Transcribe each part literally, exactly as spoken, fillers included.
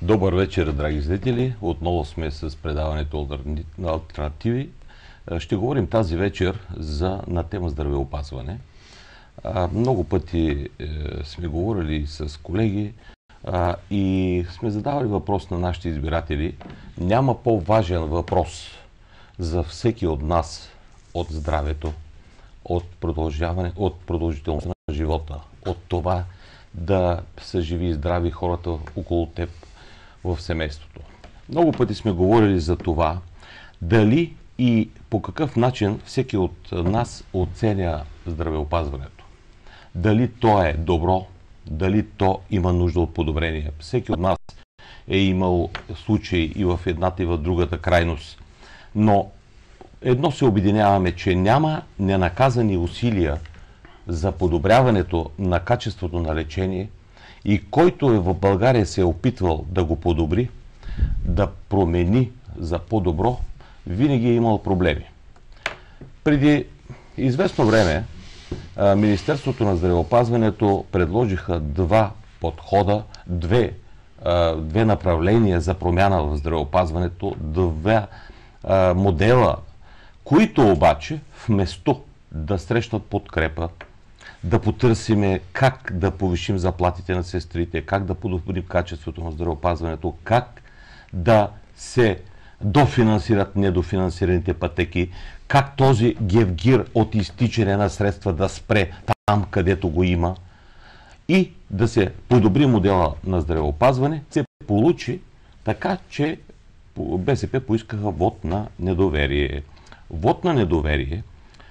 Добър вечер, драги зрители! Отново сме с предаването на Алтернативи. Ще говорим тази вечер за, на тема здравеопазване. А, много пъти е, сме говорили с колеги а, и сме задавали въпрос на нашите избиратели. Няма по-важен въпрос за всеки от нас от здравето, от продължаване, от продължителността на живота, от това да са живи и здрави хората около теб в семейството. Много пъти сме говорили за това, дали и по какъв начин всеки от нас оценя здравеопазването. Дали то е добро, дали то има нужда от подобрение. Всеки от нас е имал случаи и в едната и в другата крайност. Но едно се обединяваме, че няма ненаказани усилия за подобряването на качеството на лечение и който е в България се е опитвал да го подобри, да промени за по-добро, винаги е имал проблеми. Преди известно време Министерството на здравеопазването предложиха два подхода, две, две направления за промяна в здравеопазването, два модела, които обаче вместо да срещнат подкрепа, да потърсиме как да повишим заплатите на сестрите, как да подобрим качеството на здравеопазването, как да се дофинансират недофинансираните пътеки, как този гевгир от изтичане на средства да спре там, където го има и да се подобри модела на здравеопазване, се получи така, че БСП поискаха вод на недоверие. Вод на недоверие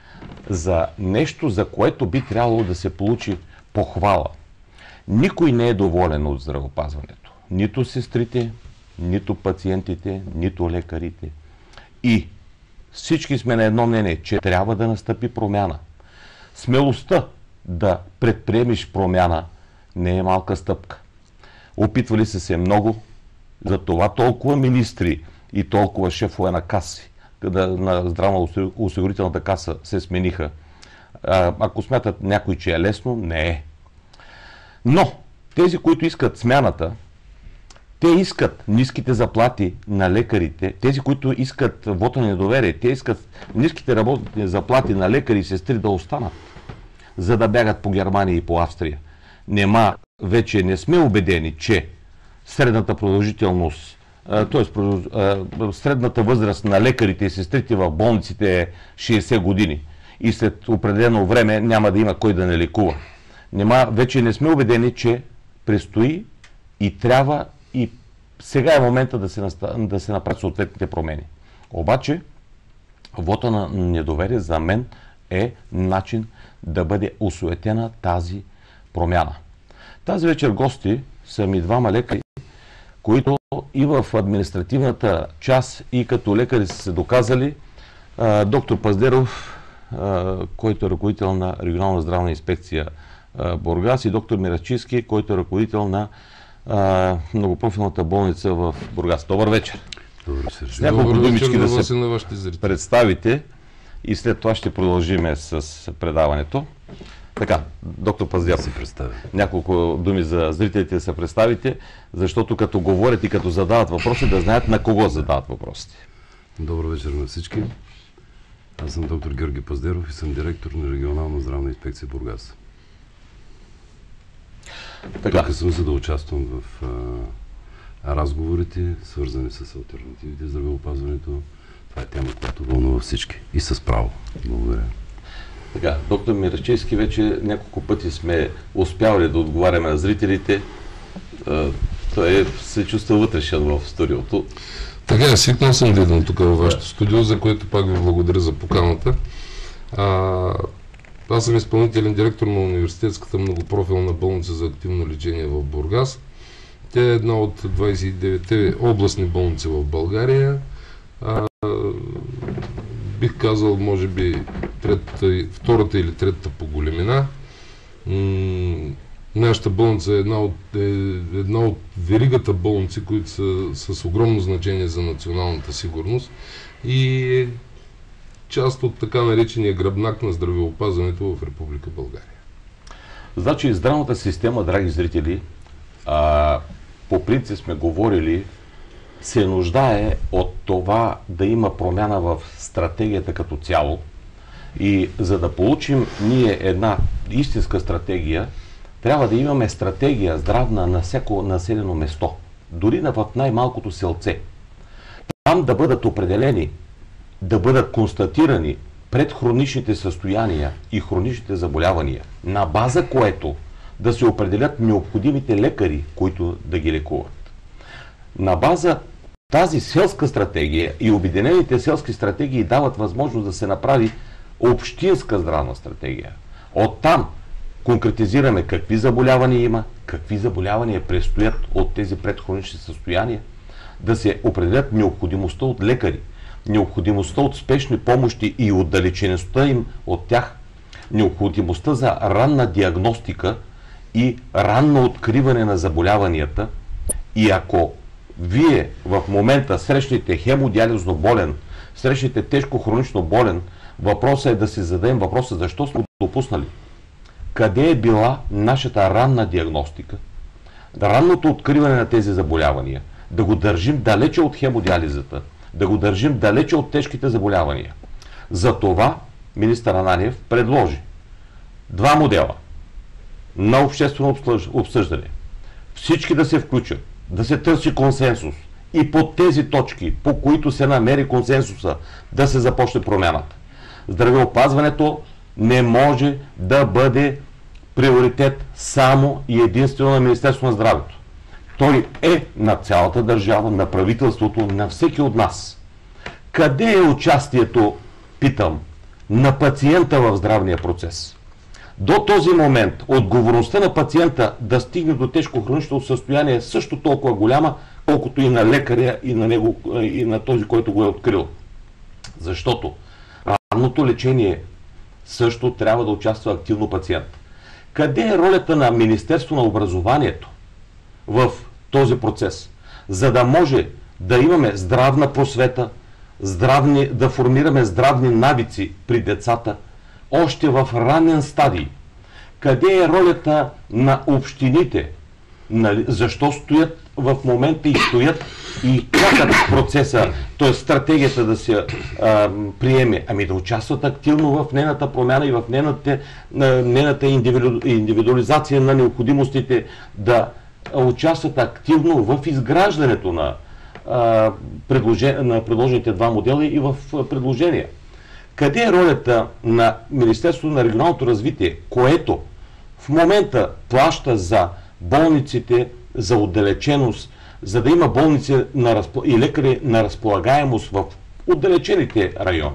за нещо, за което би трябвало да се получи похвала. Никой не е доволен от здравеопазването. Нито сестрите, нито пациентите, нито лекарите. И всички сме на едно мнение, че трябва да настъпи промяна. Смелостта да предприемеш промяна не е малка стъпка. Опитвали са се много, за това толкова министри и толкова шефове на каси, на здравно-осигурителната каса се смениха. А, ако смятат някой, че е лесно, не е. Но тези, които искат смяната, те искат ниските заплати на лекарите, тези, които искат вота на недоверие, те искат ниските работни заплати на лекари и сестри да останат, за да бягат по Германия и по Австрия. Нема, вече не сме убедени, че средната продължителност, т.е. средната възраст на лекарите и сестрите в болниците е шейсет години и след определено време няма да има кой да не лекува. Нема, вече не сме убедени, че предстои и трябва и сега е момента да се, да се направят съответните промени. Обаче, вота на недоверие за мен е начин да бъде осуетена тази промяна. Тази вечер гости са ми двама лекари, които и в административната част и като лекари са се доказали. Доктор Паздеров, който е ръководител на регионална здравна инспекция Бургас, и доктор Мирачийски, който е ръководител на многопрофилната болница в Бургас. Добър вечер! Добър вечер! С няколко думички да се представите и след това ще продължим с предаването. Така, доктор Паздеров, се представя. Няколко думи за зрителите да се представите, защото като говорят и като задават въпроси, да знаят на кого задават въпросите. Добър вечер на всички. Аз съм доктор Георги Паздеров и съм директор на регионална здравна инспекция Бургас. Така. Тук съм, за да участвам в а, разговорите, свързани с алтернативите, здравеопазването. Това е тема, която вълнува всички. И с право. Благодаря. Така, доктор Мирачийски, вече няколко пъти сме успявали да отговаряме на зрителите. Той се чувства вътрешен в студиото. Така, свикнал съм да идвам тук във вашето студио, за което пак ви благодаря за поканата. А, аз съм изпълнителен директор на университетската многопрофилна болница за активно лечение в Бургас. Тя е една от двадесет и деветте областни болници в България. А, бих казал, може би, третата, втората или третата по големина. М- нашата болница е една от, е една от веригата болници, които са с огромно значение за националната сигурност и е част от така наречения гръбнак на здравеопазването в Република България. Значи здравната система, драги зрители, а, по принцип сме говорили, се нуждае от това да има промяна в стратегията като цяло. И за да получим ние една истинска стратегия, трябва да имаме стратегия здравна на всяко населено место, дори в най-малкото селце. Там да бъдат определени, да бъдат констатирани предхроничните състояния и хроничните заболявания, на база което да се определят необходимите лекари, които да ги лекуват. На база тази селска стратегия и обединените селски стратегии дават възможност да се направи общинска здравна стратегия. Оттам конкретизираме какви заболявания има, какви заболявания предстоят от тези предхронични състояния, да се определят необходимостта от лекари, необходимостта от спешни помощи и отдалечеността им от тях, необходимостта за ранна диагностика и ранно откриване на заболяванията. И ако вие в момента срещнете хемодиализно болен, срещнете тежко хронично болен, въпросът е да си зададем въпроса защо сме го допуснали. Къде е била нашата ранна диагностика, ранното откриване на тези заболявания, да го държим далече от хемодиализата, да го държим далече от тежките заболявания. Затова министър Ананиев предложи два модела на обществено обсъждане. Всички да се включат, да се търси консенсус и по тези точки, по които се намери консенсуса, да се започне промяната. Здравеопазването не може да бъде приоритет само и единствено на Министерството на здравето. Той е на цялата държава, на правителството, на всеки от нас. Къде е участието, питам, на пациента в здравния процес? До този момент отговорността на пациента да стигне до тежко хронично състояние е също толкова голяма, колкото и на лекаря, и на, него, и на този, който го е открил. Защото ранното лечение също трябва да участва активно пациент. Къде е ролята на Министерство на образованието в този процес? За да може да имаме здравна просвета, здравни, да формираме здравни навици при децата, още в ранен стадий. Къде е ролята на общините? Нали, защо стоят в момента и стоят и чакат процеса, т.е. стратегията да се а, приеме? Ами да участват активно в нейната промяна и в нейната, нейната индивиду, индивидуализация на необходимостите, да участват активно в изграждането на, а, предложен, на предложените два модела и в предложения. Къде е ролята на Министерството на регионалното развитие, което в момента плаща за болниците, за отдалеченост, за да има болници на разпо... и лекари на разполагаемост в отдалечените райони?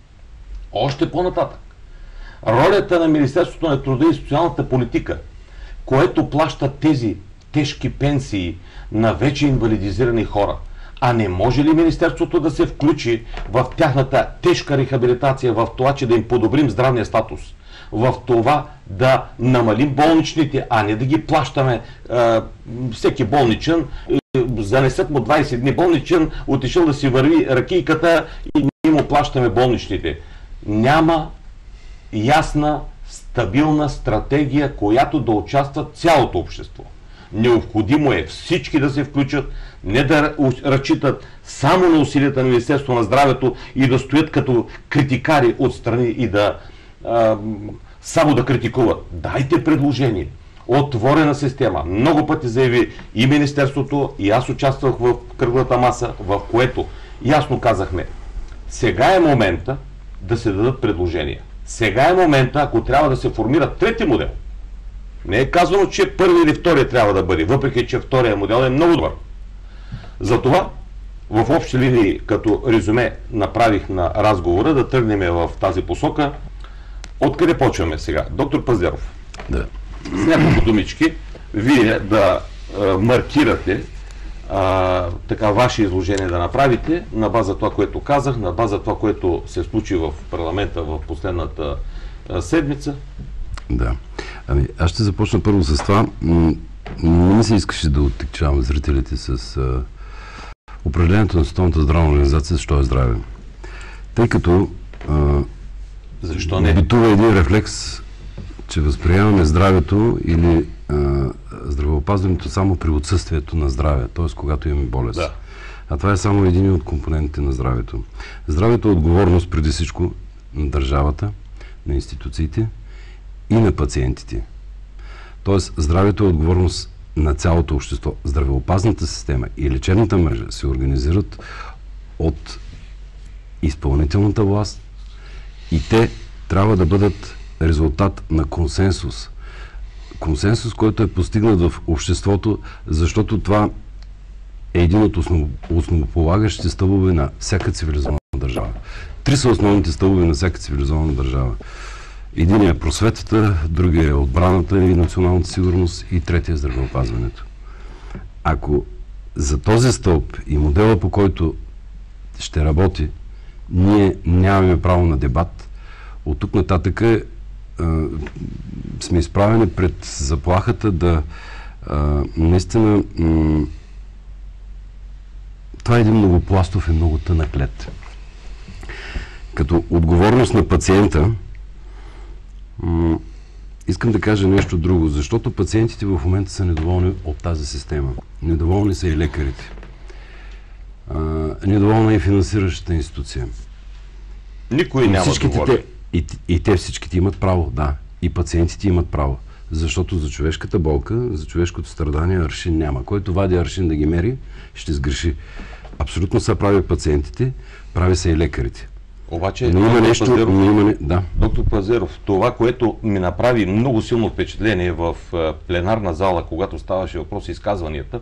Още по-нататък. Ролята на Министерството на труда и социалната политика, което плаща тези тежки пенсии на вече инвалидизирани хора. А не може ли Министерството да се включи в тяхната тежка рехабилитация, в това, че да им подобрим здравния статус, в това да намалим болничните, а не да ги плащаме е, всеки болничен, е, занесат му двайсет дни болничен, отишъл да си върви ракийката и ние му плащаме болничните. Няма ясна, стабилна стратегия, която да участва цялото общество. Необходимо е всички да се включат, не да разчитат само на усилията на Министерството на здравето и да стоят като критикари отстрани и да а, само да критикуват. Дайте предложение. Отворена система. Много пъти заяви и Министерството, и аз участвах в кръглата маса, в което ясно казахме, сега е момента да се дадат предложения. Сега е момента, ако трябва да се формира трети модел. Не е казано, че първи или втория трябва да бъде, въпреки че втория модел е много добър. Затова в общи линии, като резюме направих на разговора, да тръгнем в тази посока. Откъде почваме сега? Доктор Пазаров. Да. С няколко думички, вие да а, маркирате а, така ваше изложение да направите на база това, което казах, на база това, което се случи в парламента в последната а, седмица. Да. Ами, аз ще започна първо с това. Не ми се искаше да оттекчавам зрителите с а, определението на Световната здравна организация, защо е здраве. Тъй като а, защо не? битува един рефлекс, че възприемаме здравето или а, здравеопазването здравеопазването само при отсъствието на здраве, т.е. когато имаме болест. Да. А това е само един от компонентите на здравето. Здравето е отговорност преди всичко на държавата, на институциите и на пациентите. Тоест, здравето е отговорност на цялото общество. Здравеопазната система и лечебната мрежа се организират от изпълнителната власт и те трябва да бъдат резултат на консенсус. Консенсус, който е постигнат в обществото, защото това е един от основ... основополагащите стълбове на всяка цивилизована държава. Три са основните стълбове на всяка цивилизована държава. Единият е просветата, другия е отбраната и националната сигурност и третия е здравеопазването. Ако за този стълб и модела, по който ще работи, ние нямаме право на дебат, от тук нататък е, сме изправени пред заплахата да а, наистина м- това е един многопластов и много тънък лед. Като отговорност на пациента, м- искам да кажа нещо друго, защото пациентите в момента са недоволни от тази система. Недоволни са и лекарите. А, недоволна е и финансиращата институция. Никой няма да те, и, и те всичките имат право, да. И пациентите имат право. Защото за човешката болка, за човешкото страдание аршин няма. Който вади аршин да ги мери, ще сгреши. Абсолютно са прави пациентите, прави са и лекарите. Обаче, но има нещо, Пазаров, но има не... да. доктор Пазаров, това, което ми направи много силно впечатление в пленарна зала, когато ставаше въпрос и изказванията,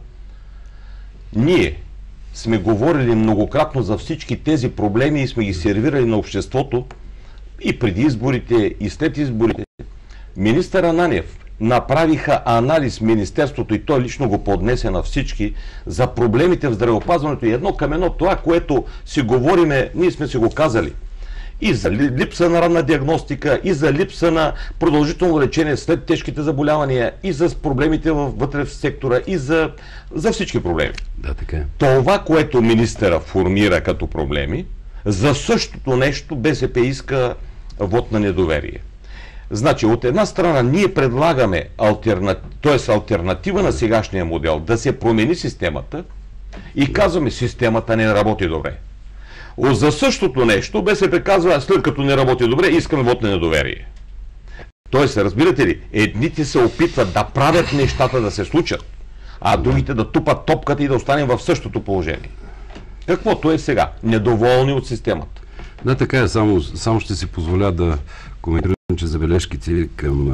ние сме говорили многократно за всички тези проблеми и сме ги сервирали на обществото и преди изборите, и след изборите. Министър Ананиев направиха анализ Министерството и той лично го поднесе на всички за проблемите в здравеопазването и едно към едно това, което си говориме, ние сме си го казали. И за липса на ранна диагностика, и за липса на продължително лечение след тежките заболявания, и за проблемите вътре в сектора, и за, за всички проблеми. Да, така е. Това, което министъра формира като проблеми, за същото нещо БСП иска вод на недоверие. Значи, от една страна ние предлагаме алтерна... т.е. алтернатива на сегашния модел, да се промени системата и казваме, системата не работи добре. За същото нещо БСП казва, след като не работи добре, искаме вод на недоверие. Тоест, разбирате ли, едните се опитват да правят нещата да се случат, а другите да тупат топката и да останем в същото положение. Каквото е сега, недоволни от системата. Да, така е, само, само ще си позволя да коментирам, че забележките към,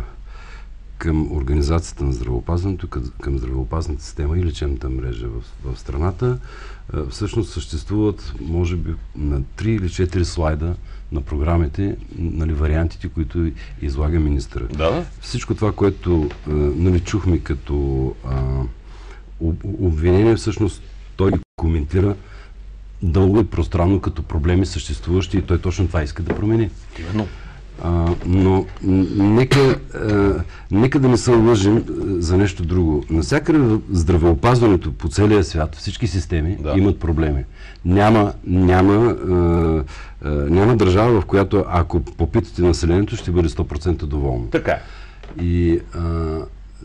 към организацията на здравеопазването, към здравеопазната система и лечебната мрежа в, в страната, всъщност съществуват, може би, на три или четири слайда на програмите, нали, вариантите, които излага министъра. Да. Всичко това, което нали, чухме като а, обвинение, всъщност той коментира дълго и пространно като проблеми съществуващи и той точно това иска да промени. Именно. А, но нека, а, нека да не се лъжим за нещо друго. Навсякъде в здравеопазването по целия свят, всички системи да. имат проблеми. Няма, няма, а, а, няма държава, в която ако попитате населението, ще бъде сто процента доволно. Така. И а,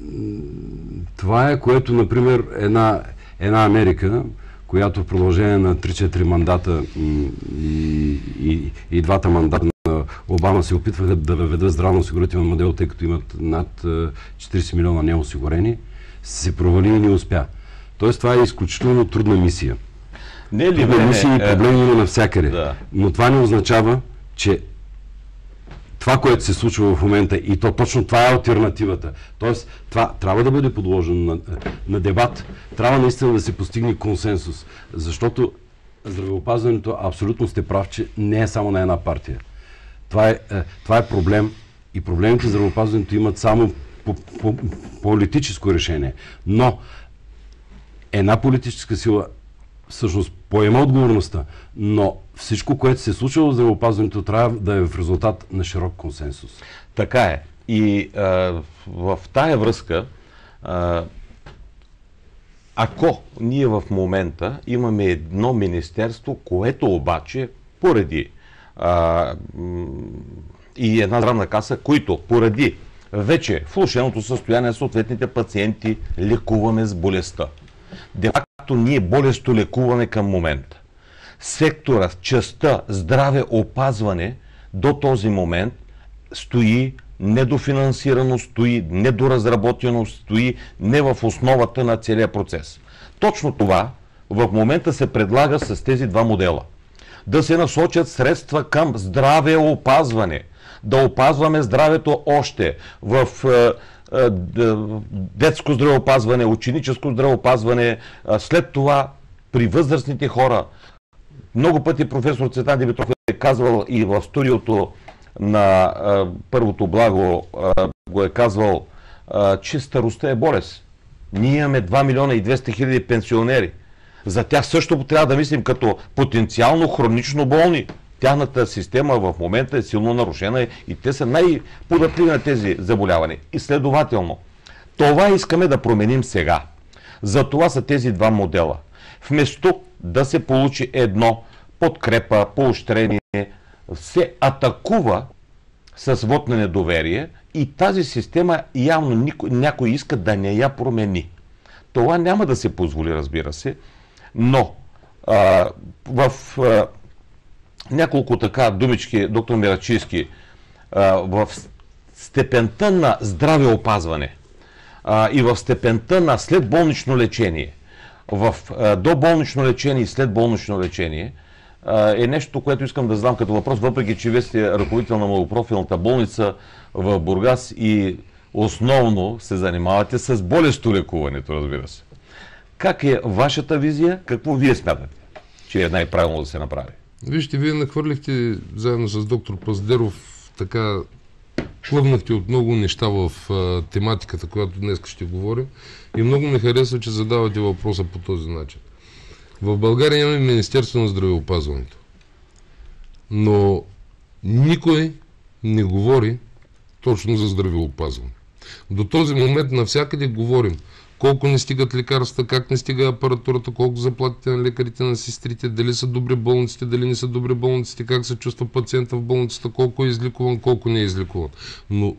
това е, което, например, една, една Америка, която в продължение на три-четири мандата и, и, и двата мандата на Обама се опитваха да въведат здравноосигурителен модел, тъй като имат над четирийсет милиона неосигурени, се провали и не успя. Тоест това е изключително трудна мисия. Не е ли трудна мисия и е, проблеми има навсякъде. Да. Но това не означава, че това, което се случва в момента, и то точно това е алтернативата. Тоест, това трябва да бъде подложено на, на дебат, трябва наистина да се постигне консенсус, защото здравеопазването, абсолютно сте прав, че не е само на една партия. Това е, това е проблем и проблемите в здравеопазването имат само по, по, политическо решение. Но една политическа сила всъщност поема отговорността, но всичко, което се е случило в здравеопазването, трябва да е в резултат на широк консенсус. Така е. И а, в тая връзка, а, ако ние в момента имаме едно министерство, което обаче поради а, и една здравна каса, които поради вече в влошеното състояние на съответните пациенти лекуваме с болестта. Де факто ние болесто лекуваме към момента. Сектора, частта здраве опазване до този момент стои недофинансирано, стои недоразработено, стои не в основата на целия процес. Точно това в момента се предлага с тези два модела. Да се насочат средства към здраве опазване, да опазваме здравето още в е, е, детско здравеопазване, ученическо здравеопазване, след това при възрастните хора. Много пъти професор Цветан Димитров е казвал и в студиото на а, Първото благо а, го е казвал, а, че старостта е болест. Ние имаме два милиона и двеста хиляди пенсионери. За тях също трябва да мислим като потенциално хронично болни. Тяхната система в момента е силно нарушена и те са най-податливи на тези заболявания. И следователно, това искаме да променим сега. За това са тези два модела. Вместо да се получи едно подкрепа, поощрение, се атакува с вот на недоверие и тази система явно никой, някой иска да не я промени. Това няма да се позволи, разбира се, но а, в а, няколко така думички, доктор Мирачийски, а, в степента на здравеопазване а, и в степента на следболнично лечение, в а, доболнично лечение и следболнично лечение, е нещо, което искам да задам като въпрос, въпреки че вие сте ръководител на многопрофилната болница в Бургас и основно се занимавате с болестолекуването, разбира се. Как е вашата визия? Какво вие смятате, че е най-правилно да се направи? Вижте, вие нахвърлихте заедно с доктор Паздаров, така плъвнахте от много неща в а, тематиката, която днес ще говорим, и много ми харесва, че задавате въпроса по този начин. В България имаме Министерство на здравеопазването, но никой не говори точно за здравеопазване. До този момент навсякъде говорим колко не стигат лекарства, как не стига апаратурата, колко заплатите на лекарите, на сестрите, дали са добри болниците, дали не са добри болниците, как се чувства пациента в болницата, колко е излекуван, колко не е излекуван. Но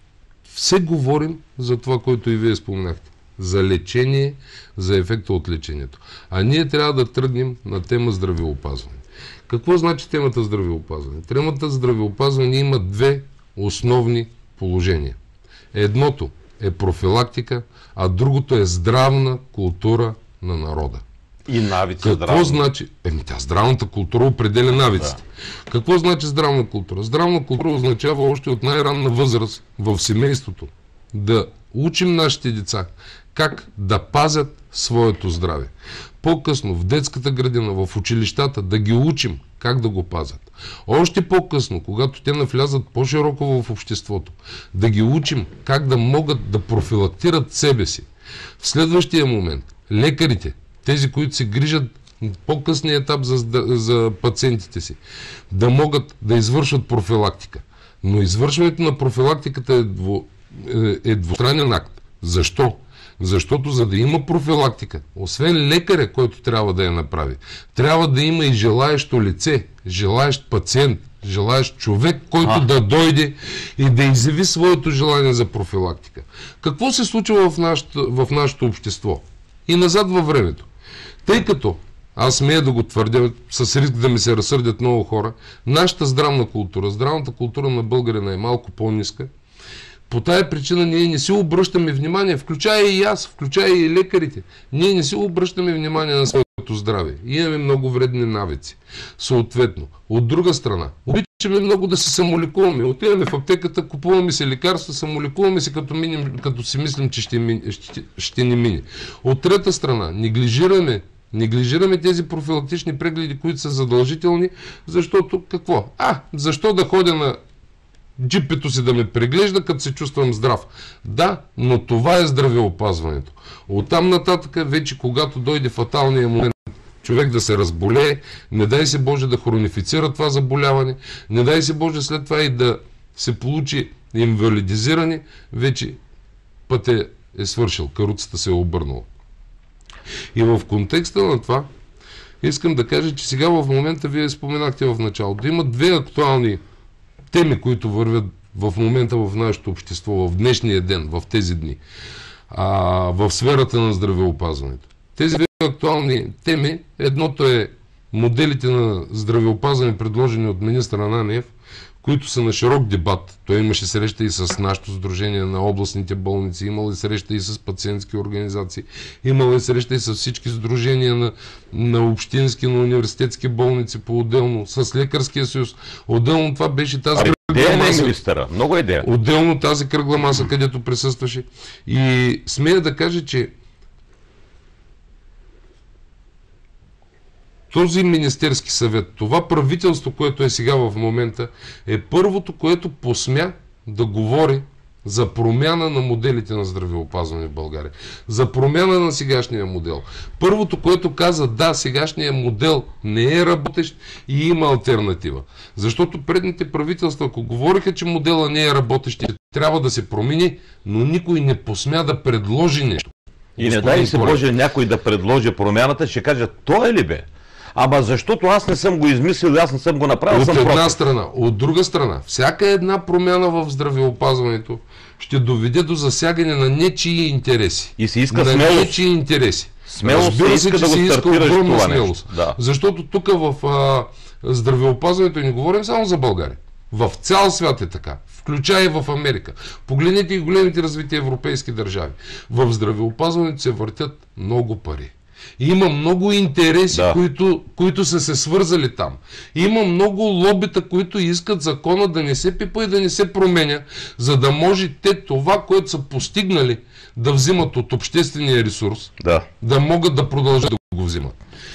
все говорим за това, което и вие споменахте. За лечение, за ефекта от лечението. А ние трябва да тръгнем на тема здравеопазване. Какво значи темата здравеопазване? Темата здравеопазване има две основни положения. Едното е профилактика, а другото е здравна култура на народа. И навици. Какво здравна. значи? Еми, тя здравната култура определя навиците. Да. Какво значи здравна култура? Здравна култура означава още от най-ранна възраст в семейството да учим нашите деца как да пазят своето здраве. По-късно в детската градина, в училищата да ги учим как да го пазят. Още по-късно, когато те навлязат по-широко в обществото, да ги учим как да могат да профилактират себе си. В следващия момент лекарите, тези, които се грижат по-късния етап за, за пациентите си, да могат да извършват профилактика. Но извършването на профилактиката е, дво, е, е двустранен акт. Защо? Защото за да има профилактика, освен лекаря, който трябва да я направи, трябва да има и желаещо лице, желаещ пациент, желаещ човек, който а. да дойде и да изяви своето желание за профилактика. Какво се случва в нашето, в нашето общество? И назад във времето. Тъй като, аз смея да го твърдя, с риск да ми се разсърдят много хора, нашата здравна култура, здравната култура на българина е малко по-ниска. По тая причина ние не си обръщаме внимание, включая и аз, включая и лекарите. Ние не си обръщаме внимание на своето здраве. И имаме много вредни навици. Съответно, от друга страна, обичаме много да се самолекуваме. Отиваме в аптеката, купуваме се лекарства, самолекуваме се, като, минем, като си мислим, че ще, мине, ще, ще ни мине. От трета страна, неглижираме Неглижираме тези профилактични прегледи, които са задължителни, защото какво? А, защо да ходя на джипето си да ме преглежда, като се чувствам здрав? Да, но това е здравеопазването. Оттам нататък, вече когато дойде фаталния момент, човек да се разболее, не дай се Боже да хронифицира това заболяване, не дай се Боже след това и да се получи инвалидизиране, вече пътя е свършил, каруцата се е обърнала. И в контекста на това искам да кажа, че сега в момента вие споменахте в началото. Има две актуални теми, които вървят в момента в нашето общество, в днешния ден, в тези дни, а, в сферата на здравеопазването. Тези две актуални теми, едното е моделите на здравеопазване, предложени от министър Ананиев, които са на широк дебат. Той имаше среща и с нашето сдружение на областните болници, имал и среща и с пациентски организации, имал и среща и с всички сдружения на, на общински, на университетски болници по-отделно, с лекарския съюз. Отделно това беше тази Аре, кръгла маса. Министъра. Много идея. Отделно тази кръгла маса, където присъстваше. И смея да кажа, че този Министерски съвет, това правителство, което е сега в момента, е първото, което посмя да говори за промяна на моделите на здравеопазване в България. За промяна на сегашния модел. Първото, което каза, да, сегашния модел не е работещ и има алтернатива. Защото предните правителства, ако говориха, че модела не е работещ и трябва да се промени, но никой не посмя да предложи нещо. И не дай се Боже някой да предложи промяната, ще каже, той е ли бе? Ама защото аз не съм го измислил, аз не съм го направил. От съм една против. страна. От друга страна, всяка една промяна в здравеопазването ще доведе до засягане на нечии интереси. И се иска на смелост. нечии интереси. Смелост се иска да го се иска стартираш огромна това смелост. нещо. Да. Защото тук в а, здравеопазването не говорим само за България. В цял свят е така. Включая и в Америка. Погледнете и големите развити европейски държави. В здравеопазването се въртят много пари. И има много интереси, да. които, които са се свързали там. И има много лобита, които искат закона да не се пипа и да не се променя, за да може те това, което са постигнали, да взимат от обществения ресурс, Да. да могат да продължат да го взимат.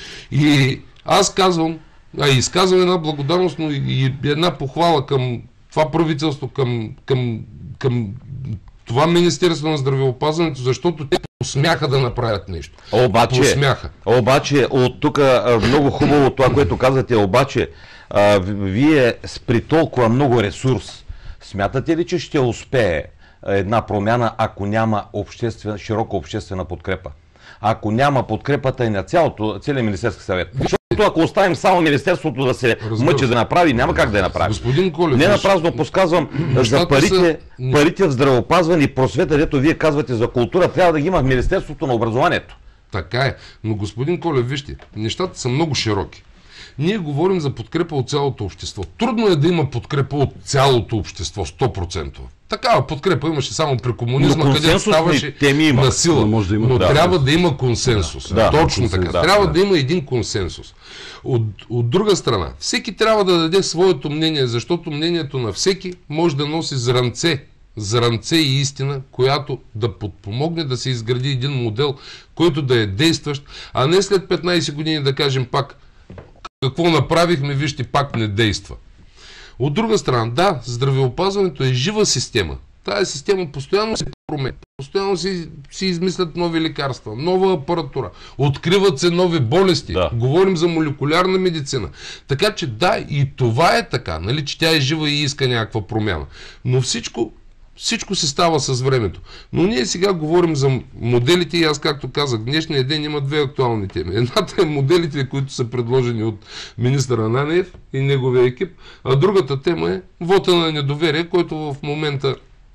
И аз казвам, а изказвам една благодарност, но и една похвала към това правителство, към, към, към това Министерство на здравеопазването, защото те посмяха да направят нещо. Обаче, посмяха. обаче от тук много хубаво това, което казвате, обаче а, вие при толкова много ресурс, смятате ли, че ще успее една промяна, ако няма обществена, широка обществена подкрепа? Ако няма подкрепата и на цялото, целият Министерски съвет. Защото ако оставим само Министерството да се Разбира мъчи се. да направи, няма как да я направи. Господин Колев, Не виж, напразно подсказвам за нещата парите, са- парите в здравеопазване и просвета, дето вие казвате за култура, трябва да ги има в Министерството на образованието. Така е. Но господин Колев, вижте, нещата са много широки. Ние говорим за подкрепа от цялото общество. Трудно е да има подкрепа от цялото общество, сто процента. Такава подкрепа имаше само при комунизма, Но където консенсусни ставаше теми има. на сила. Но може да има, Но да. трябва да има консенсус. Да, Точно консенсус, така. да, трябва да. да има един консенсус. От, от друга страна, всеки трябва да даде своето мнение, защото мнението на всеки може да носи зранце, зранце и истина, която да подпомогне да се изгради един модел, който да е действащ, а не след петнайсет години да кажем пак какво направихме, вижте, пак не действа. От друга страна, да, здравеопазването е жива система. Тая система постоянно се променя, постоянно се, се измислят нови лекарства, нова апаратура, откриват се нови болести, Да. говорим за молекулярна медицина. Така че да, и това е така, нали, че тя е жива и иска някаква промяна. Но всичко Всичко се става с времето. Но ние сега говорим за моделите и аз, както казах, днешния ден има две актуални теми. Едната е моделите, които са предложени от министър Ананиев и неговия екип, а другата тема е вота на недоверие, който в момента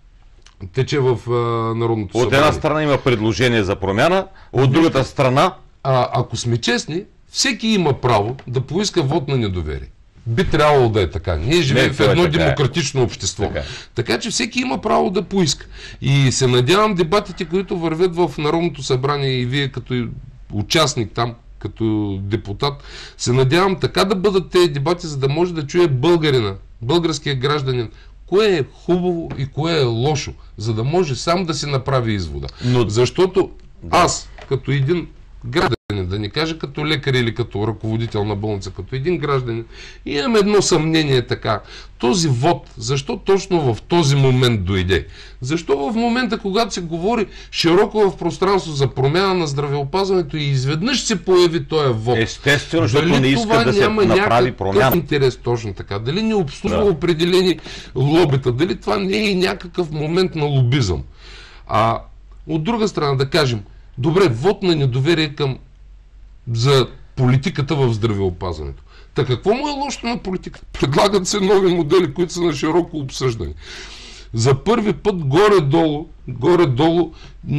тече в а, Народното От събрание. една страна има предложение за промяна, от другата страна А, ако сме честни, всеки има право да поиска вод на недоверие. Би трябвало да е така. Ние живеем Не, в това е едно така, демократично общество. Така е. Така че всеки има право да поиска. И се надявам дебатите, които вървят в Народното събрание и вие като участник там, като депутат, се надявам така да бъдат тези дебати, за да може да чуе българина, българския гражданин, кое е хубаво и кое е лошо, за да може сам да си направи извода. Но- Защото аз, като един гражданин, да не кажа като лекар или като ръководител на болница, като един гражданин, имам едно съмнение така. Този вод, защо точно в този момент дойде? Защо в момента, когато се говори широко в пространство за промяна на здравеопазването и изведнъж се появи този вод? естествено, защото Дали не иска това да се няма направи някакъв промяна. интерес точно така? Дали не обслужва Да. определени лобита? Дали това не е някакъв момент на лобизъм? А от друга страна да кажем, добре, вод на недоверие към за политиката в здравеопазването. Та какво му е лошото на политиката? Предлагат се нови модели, които са на широко обсъждани. За първи път горе-долу, горе-долу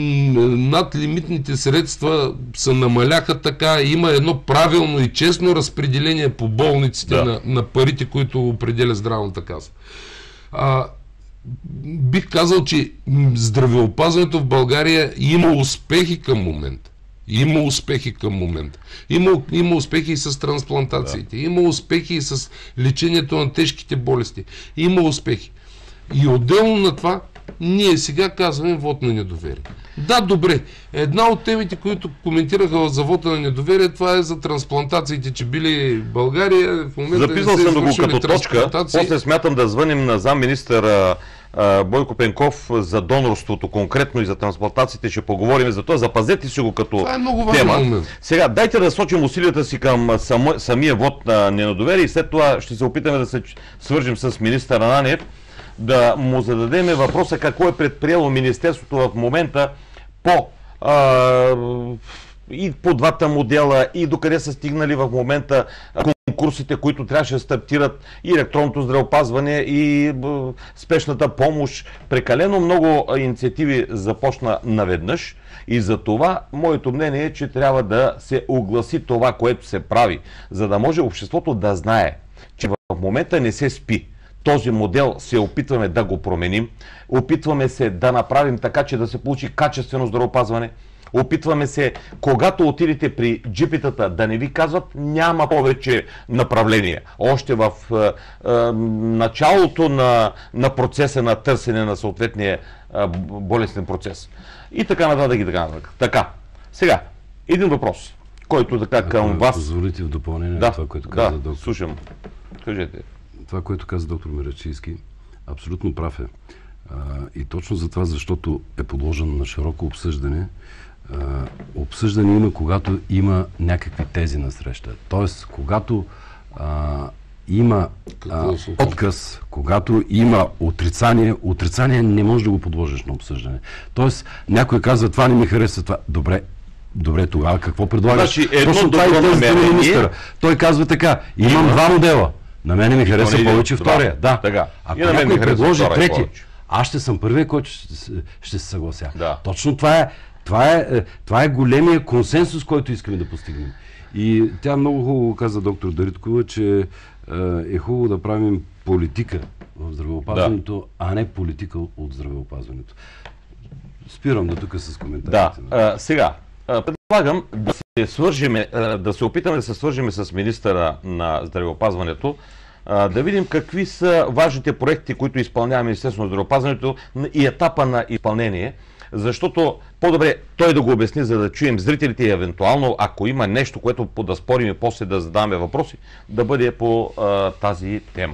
над лимитните средства се намаляха така, има едно правилно и честно разпределение по болниците да. на, на парите, които определя здравната каса. А, бих казал, че здравеопазването в България има успехи към момента. Има успехи към момента. Има, има успехи и с трансплантациите. Да. Има успехи и с лечението на тежките болести. Има успехи. И отделно на това, ние сега казваме вот на недоверие. Да, добре. Една от темите, които коментираха за вота на недоверие, това е за трансплантациите, че били в България. В момента записал съм да го като точка. После смятам да звъним на замминистър Бойко Пенков за донорството конкретно и за трансплантациите. Ще поговорим за това. Запазете си го като това е много тема. Момент. Сега, дайте да сочим усилията си към само, самия вод на недоверие и след това ще се опитаме да се свържим с министър Ананиев, да му зададеме въпроса какво е предприело Министерството в момента по, а, и по двата модела и докъде са стигнали в момента конкурсите, които трябваше да стартират, и електронното здравеопазване, и а, спешната помощ. Прекалено много инициативи започна наведнъж и за това моето мнение е, че трябва да се огласи това, което се прави, за да може обществото да знае, че в момента не се спи. Този модел се опитваме да го променим, опитваме се да направим така, че да се получи качествено здравеопазване, опитваме се, когато отидете при джипитата, да не ви казват няма повече направления. Още в е, е, началото на, на процеса на търсене на съответния е, болестен процес. И така нататък и така нататък. Така, сега, един въпрос, който така към Ако вас... Позволите в допълнение да, на това, което каза да, доктор. слушам. Кажете. Това, което каза доктор Мирачийски, абсолютно прав е. А, и точно за това, защото е подложено на широко обсъждане. А, обсъждане има, когато има някакви тези на среща. Тоест, когато а, има а, отказ, когато има отрицание, отрицание не можеш да го подложиш на обсъждане. Тоест, някой казва, това не ми харесва, това. Добре, добре, тогава какво предлагаш? Значи, едно точно това добро и тези намерение... министъра. Той казва така, имам има... два модела. На мене ми харесва повече два. втория. Да. Така. Ако някой предложи трети, аз ще съм първият, който ще, ще се съглася. Да. Точно това е, това, е, това е големия консенсус, който искаме да постигнем. И тя много хубаво каза, доктор Дариткова, че е хубаво да правим политика в здравеопазването, да. а не политика от здравеопазването. Спирам до тук с коментарите. Да. А, сега, предлагам да се свържиме, да се опитаме да се свържиме с министъра на здравеопазването, да видим какви са важните проекти, които изпълнява Министерството на здравеопазването и етапа на изпълнение, защото по-добре той да го обясни, за да чуем зрителите и евентуално, ако има нещо, което да спорим и после да задаваме въпроси, да бъде по а, тази тема.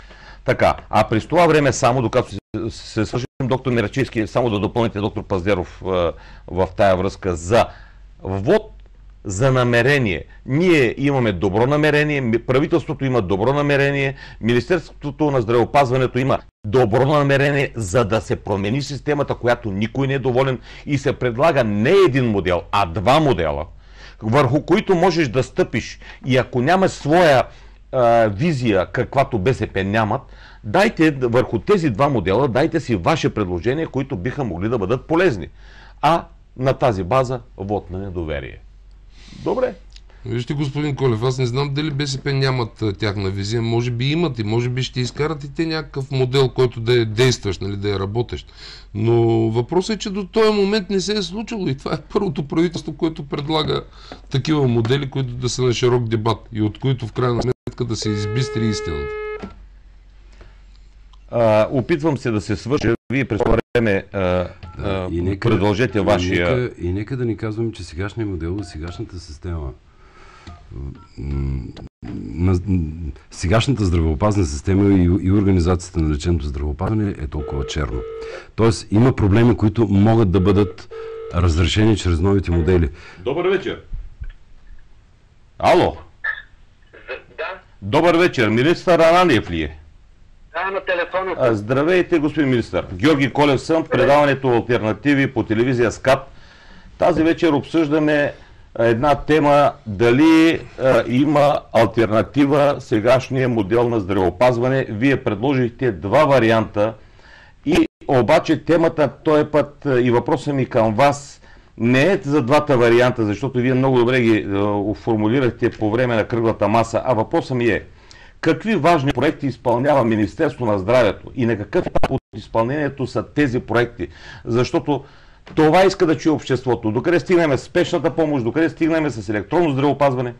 Така, а през това време само, докато се, се свържим, доктор Мирачийски, само да допълните доктор Паздеров в, в тая връзка за ввод за намерение. Ние имаме добро намерение, правителството има добро намерение, Министерството на здравеопазването има добро намерение, за да се промени системата, която никой не е доволен, и се предлага не един модел, а два модела, върху които можеш да стъпиш. И ако няма своя а, визия, каквато БСП нямат, дайте върху тези два модела, дайте си ваши предложения, които биха могли да бъдат полезни. А на тази база вот на недоверие. Добре. Вижте, господин Колев, аз не знам дали БСП нямат а, тяхна визия. Може би имат и може би ще изкарат и те някакъв модел, който да е действащ, нали, да е работещ. Но въпросът е, че до този момент не се е случило и това е първото правителство, което предлага такива модели, които да са на широк дебат и от които в крайна сметка да се избистри истината. А, опитвам се да се свържа. Вие през това време а, да, а, и нека, продължете и вашия... Нека, и нека да ни казваме, че сегашният модел, сегашната система, на, сегашната здравеопазна система и, и организацията на лечебното здравеопазване е толкова черно. Тоест има проблеми, които могат да бъдат разрешени чрез новите модели. Добър вечер. Ало. Да. Добър вечер. Министър Ананиев ли е? Да, на телефона. А, здравейте, господин министър. Георги Колев съм, предаването Алтернативи по телевизия СКАТ. Тази вечер обсъждаме една тема дали а, има альтернатива сегашния модел на здравеопазване. Вие предложихте два варианта и обаче темата този път и въпросът ми към вас не е за двата варианта, защото вие много добре ги а, формулирахте по време на кръглата маса, а въпросът ми е какви важни проекти изпълнява Министерство на здравето и на какъв етап от изпълнението са тези проекти, защото това иска да чуе обществото. Докъде стигнем с спешната помощ, докъде стигнем с електронно здравеопазване?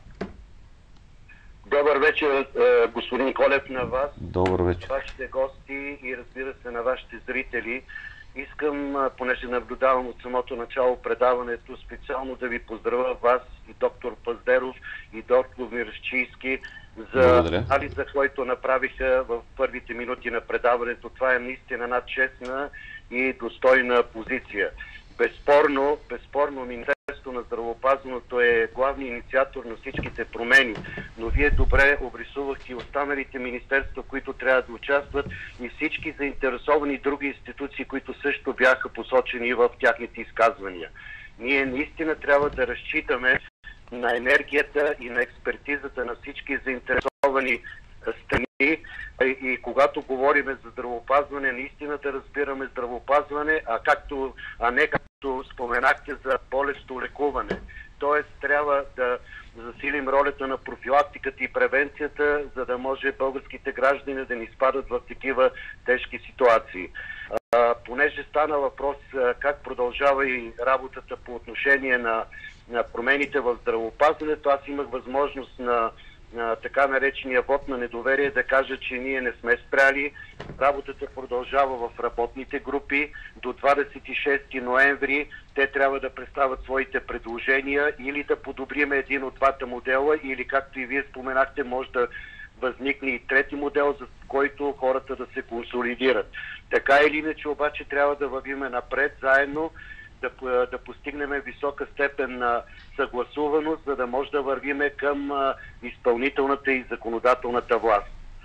Добър вечер, господин Колев, на вас. Добър вечер. Вашите гости и разбира се на вашите зрители. Искам, понеже наблюдавам от самото начало предаването, специално да ви поздравя вас и доктор Паздеров и доктор Мирчийски за анализа, който направиха в първите минути на предаването. Това е наистина една честна и достойна позиция. Безспорно, безспорно Министерството на здравеопазването е главният инициатор на всичките промени, но вие добре обрисувахте и останалите министерства, които трябва да участват и всички заинтересовани други институции, които също бяха посочени в тяхните изказвания. Ние наистина трябва да разчитаме на енергията и на експертизата на всички заинтересовани страни и когато говорим за здравеопазване, наистина да разбираме здравеопазване, а, както, а не както споменахте за болестно лекуване. Тоест трябва да засилим ролята на профилактиката и превенцията, за да може българските граждани да не изпадат в такива тежки ситуации. А, понеже стана въпрос как продължава и работата по отношение на, на промените в здравеопазването, аз имах възможност на на така наречения вод на недоверие да кажа, че ние не сме спряли. Работата продължава в работните групи. До двадесет и шести ноември те трябва да представят своите предложения или да подобрим един от двата модела, или както и вие споменахте, може да възникне и трети модел, за който хората да се консолидират. Така или иначе обаче трябва да вървиме напред заедно, да, да постигнем висока степен на съгласуваност, за да може да вървиме към а, изпълнителната и законодателната власт.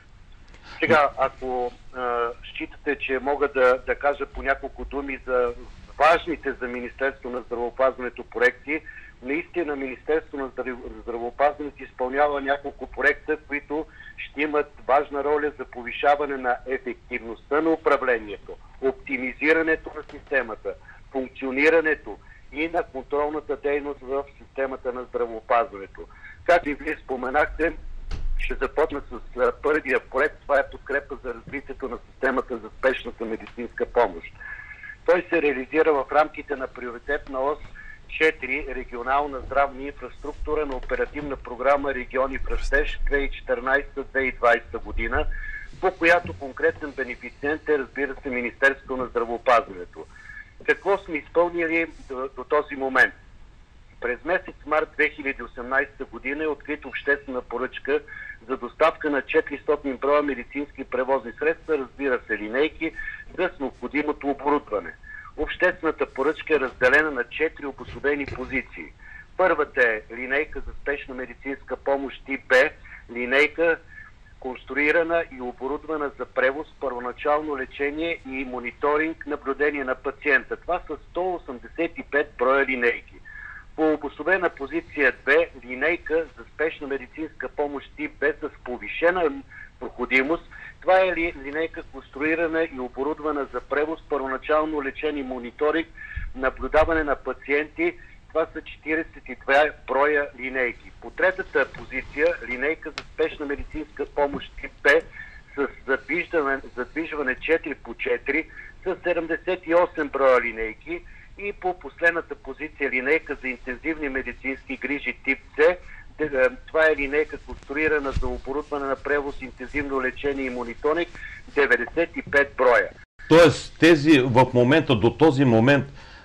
Сега, ако а, считате, че мога да, да кажа по няколко думи за важните за Министерство на здравеопазването проекти, наистина Министерство на здравеопазването изпълнява няколко проекта, които ще имат важна роля за повишаване на ефективността на управлението, оптимизирането на системата, функционирането и на контролната дейност в системата на здравеопазването. Както и вие споменахте, ще започна с първия проект. Това е подкрепа за развитието на системата за спешната медицинска помощ. Той се реализира в рамките на приоритетна ос четири регионална здравна инфраструктура на оперативна програма Региони в растеж две хиляди и четиринадесета - две хиляди и двадесета година, по която конкретен бенефициент е, разбира се, Министерството на здравеопазването. Какво сме изпълнили до, до този момент? През месец март две хиляди и осемнадесета година е открита обществена поръчка за доставка на четиристотин броя медицински превозни средства, разбира се, линейки, с необходимото оборудване. Обществената поръчка е разделена на четири обособени позиции. Първата е линейка за спешна медицинска помощ тип Б, линейка конструирана и оборудвана за превоз, първоначално лечение и мониторинг, наблюдение на пациента. Това са сто осемдесет и пет броя линейки. По обособена позиция две, линейка за спешна медицинска помощ тип Б с повишена проходимост. Това е линейка конструирана и оборудвана за превоз, първоначално лечение и мониторинг, наблюдаване на пациенти. Това са четиридесет и две броя линейки. По третата позиция, линейка за спешна медицинска помощ тип Б с задвижване, задвижване четири по четири с седемдесет и осем броя линейки. И по последната позиция, линейка за интензивни медицински грижи тип С. Това е линейка конструирана за оборудване на превоз, интензивно лечение и мониторинг, деветдесет и пет броя. Тоест тези в момента, до този момент,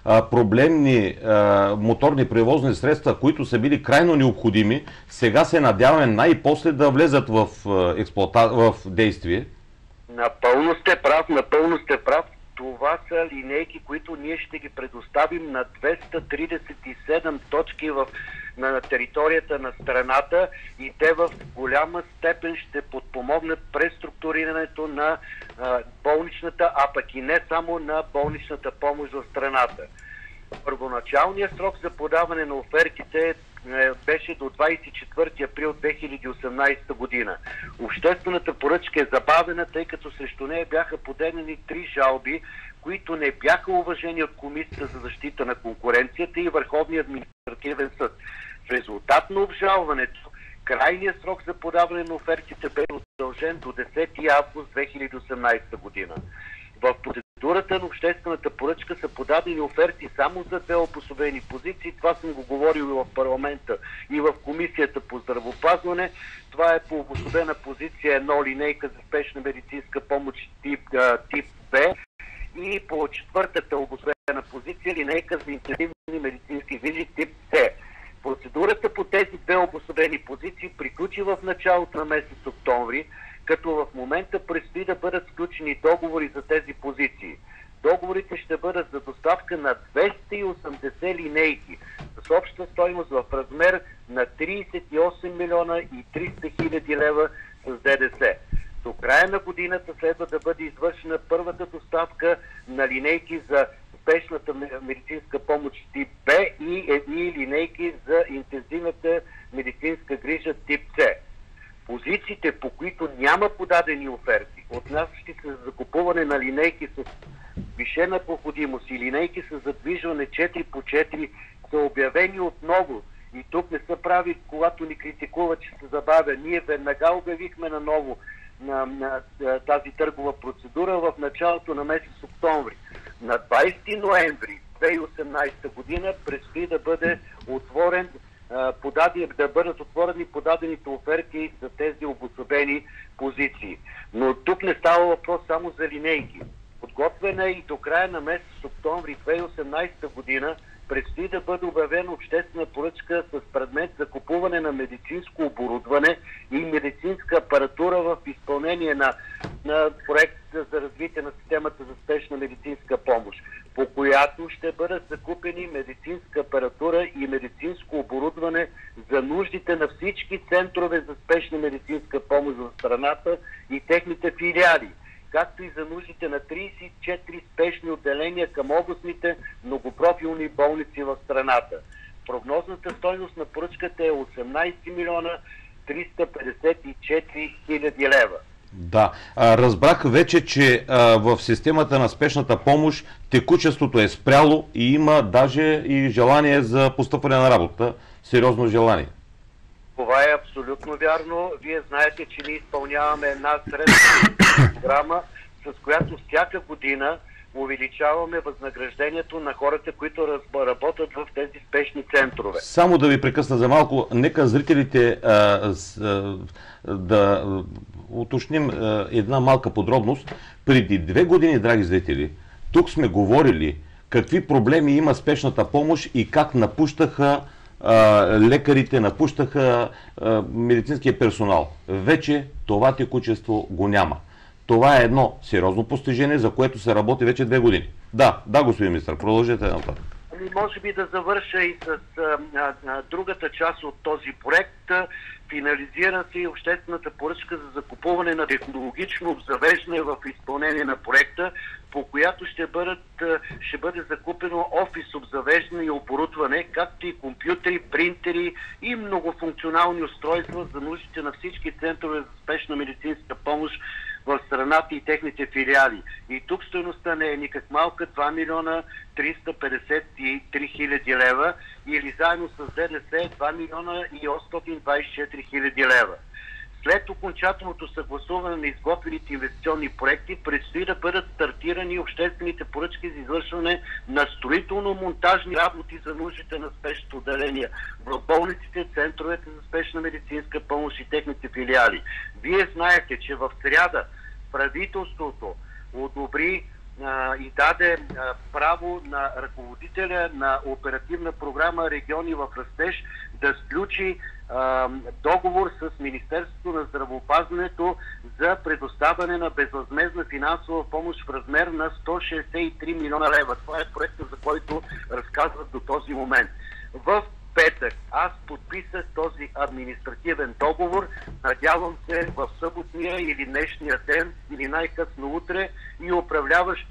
проблемни а, моторни превозни средства, които са били крайно необходими, сега се надяваме най-после да влезат в, експлуата... в действие. Напълно сте прав, напълно сте прав. Това са линейки, които ние ще ги предоставим на двеста тридесет и седем точки в, на територията на страната и те в голяма степен ще подпомогнат преструктурирането на а, болничната, а пък и не само на болничната помощ в страната. Първоначалният срок за подаване на офертите беше до двадесет и четвърти април две хиляди и осемнадесета година. Обществената поръчка е забавена, тъй като срещу нея бяха подадени три жалби, които не бяха уважени от Комисията за защита на конкуренцията и Върховния административен съд. В резултат на обжалването, крайният срок за подаване на офертите бе удължен до десети август две хиляди и осемнадесета година. В процедурата на обществената поръчка са подадени оферти само за две обособени позиции. Това съм го говорил и в парламента, и в Комисията по здравеопазване. Това е по обособена позиция едно, линейка за спешна медицинска помощ тип, тип Б, и по четвъртата обособена позиция линейка за интензивни медицински грижи тип С. Процедурата по тези две обособени позиции приключи в началото на месец октомври, като в момента предстои да бъдат сключени договори за тези позиции. Договорите ще бъдат за доставка на двеста и осемдесет линейки с обща стойност в размер на тридесет и осем милиона и триста хиляди лева с ДДС. До края на годината следва да бъде извършена първата доставка на линейки за спешната медицинска помощ тип Б и едни линейки за интензивната медицинска грижа тип С. Позициите, по които няма подадени оферти, отнасящи се за закупуване на линейки с висшена проходимост и линейки с задвижване четири по четири, са обявени отново. И тук не са прави, когато ни критикуват, че се забавя. Ние веднага обявихме наново на, на, на тази търгова процедура в началото на месец октомври. На двадесети ноември две хиляди и осемнадесета година предстои да бъде отворен Подади, да бъдат отворени подадените оферти за тези обособени позиции. Но тук не става въпрос само за линейки. Подготвена и до края на месец октомври две хиляди и осемнадесета година предстои да бъде обявена обществена поръчка с предмет за купуване на медицинско оборудване и медицинска апаратура в изпълнение на, на проект за развитие на системата за спешна медицинска помощ, по която ще бъдат закупени медицинска апаратура и медицинско оборудване за нуждите на всички центрове за спешна медицинска помощ в страната и техните филиали, както и за нуждите на тридесет и четири спешни отделения към областните многопрофилни болници в страната. Прогнозната стойност на поръчката е осемнадесет милиона триста петдесет и четири хиляди лева. Да, а, разбрах вече, че а, в системата на спешната помощ текучеството е спряло и има даже и желание за постъпване на работа. Сериозно желание. Това е абсолютно вярно. Вие знаете, че ние изпълняваме една средна програма, с която всяка година увеличаваме възнаграждението на хората, които работят в тези спешни центрове. Само да ви прекъсна за малко, нека зрителите а, с, а, да уточним а, една малка подробност. Преди две години, драги зрители, тук сме говорили какви проблеми има спешната помощ и как напущаха а, лекарите, напущаха а, медицинския персонал. Вече това текучество го няма. Това е едно сериозно постижение, за което се работи вече две години. Да, да, господин министър, продължете нататък. Ами, може би да завърша и с а, а, другата част от този проект. Финализира се и обществената поръчка за закупуване на технологично обзавеждане в изпълнение на проекта, по която ще, бъдат, ще бъде закупено офис обзавеждане и оборудване, както и компютри, принтери и многофункционални устройства за нуждите на всички центрове за спешна медицинска помощ в страната и техните филиали. И тук стойността не е никак малка, два милиона триста петдесет и три хиляди лева, или заедно с ДДС два милиона и осемстотин двадесет и четири хиляди лева. След окончателното съгласуване на изготвените инвестиционни проекти предстои да бъдат стартирани обществените поръчки за извършване на строително-монтажни работи за нуждите на спешното отделение в болниците, центровете за спешна медицинска помощ и техните филиали. Вие знаете, че в сряда правителството одобри а, и даде а, право на ръководителя на оперативна програма Региони в растеж да сключи а, договор с Министерството на здравеопазването за предоставяне на безвъзмездна финансова помощ в размер на сто шестдесет и три милиона лева. Това е проектът, за който разказват до този момент. В петък аз подписах този административен договор. Надявам се в съботния или днешния ден, или най-късно утре, и управляващия орган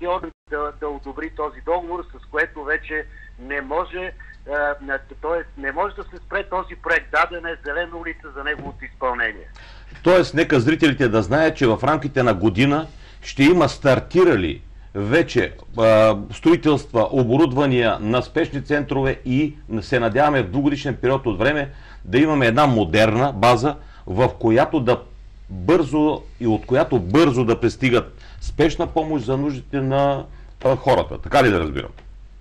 да, да одобри този договор, с което вече не може, т.е. не може да се спре този проект. Дадена е зелена улица за неговото изпълнение. Тоест, нека зрителите да знаят, че в рамките на година ще има стартирали вече а, строителства, оборудвания на спешни центрове и се надяваме в двугодишен период от време да имаме една модерна база, в която да бързо и от която бързо да пристигат спешна помощ за нуждите на а, хората. Така ли да разбирам?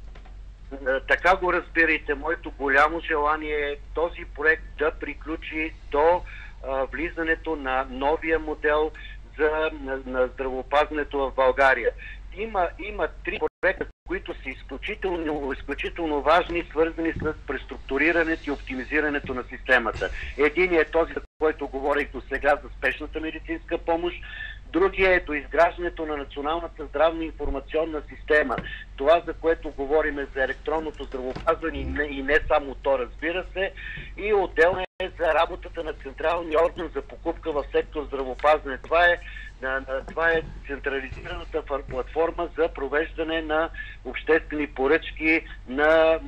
Така го разбирайте. Моето голямо желание е този проект да приключи до а, влизането на новия модел за на, на здравеопазването в България. Има, има три проекта, които са изключително, изключително важни, свързани с преструктурирането и оптимизирането на системата. Един е този, за който говорих до сега, за спешната медицинска помощ. Другия е до изграждането на Националната здравна информационна система. Това, за което говорим, е за електронното здравеопазване и не, и не само то, разбира се. И отделно е за работата на централния орган за покупка в сектор здравеопазване. Това е Това е централизираната платформа за провеждане на обществени поръчки на,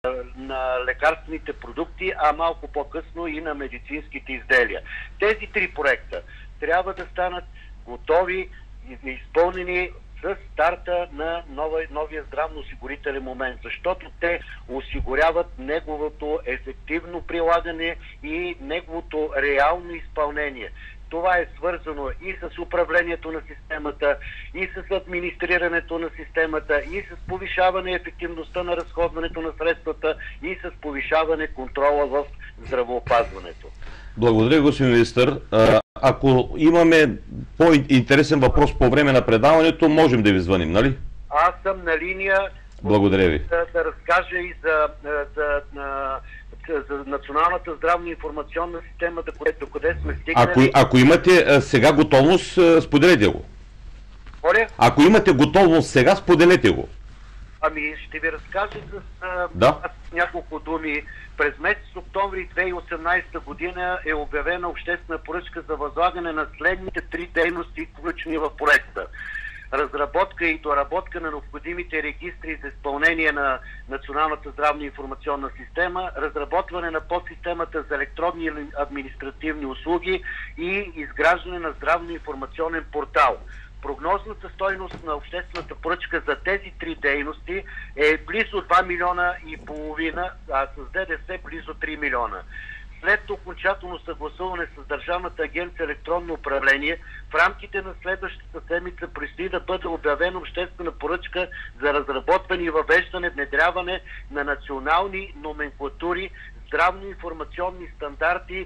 на лекарствените продукти, а малко по-късно и на медицинските изделия. Тези три проекта трябва да станат готови и изпълнени с старта на нова, новия здравноосигурителен момент, защото те осигуряват неговото ефективно прилагане и неговото реално изпълнение. Това е свързано и с управлението на системата, и с администрирането на системата, и с повишаване ефективността на разходването на средствата, и с повишаване контрола в здравеопазването. Благодаря, господин министър. Ако имаме по-интересен въпрос по време на предаването, можем да ви звъним, нали? Аз съм на линия. Благодаря ви. Да, да разкажа и за, за, за, за Националната здравна информационна система, до къде, до къде сме стигнали. Ако, ако имате сега готовност, споделете го. Оля? Ако имате готовност сега, споделете го. Ами ще ви разкажа с да. няколко думи. През месец октомври две хиляди и осемнадесета година е обявена обществена поръчка за възлагане на следните три дейности, включени в проекта. Разработка и доработка на необходимите регистри за изпълнение на Националната здравна информационна система, разработване на подсистемата за електронни и административни услуги и изграждане на здравно-информационен портал. Прогнозната стойност на обществената поръчка за тези три дейности е близо два милиона и половина, а с ДДС близо три милиона. След окончателно съгласуване с Държавната агенция електронно управление, в рамките на следващата седмица предстои да бъде обявена обществена поръчка за разработване и въвеждане, внедряване на национални номенклатури, здравно-информационни стандарти,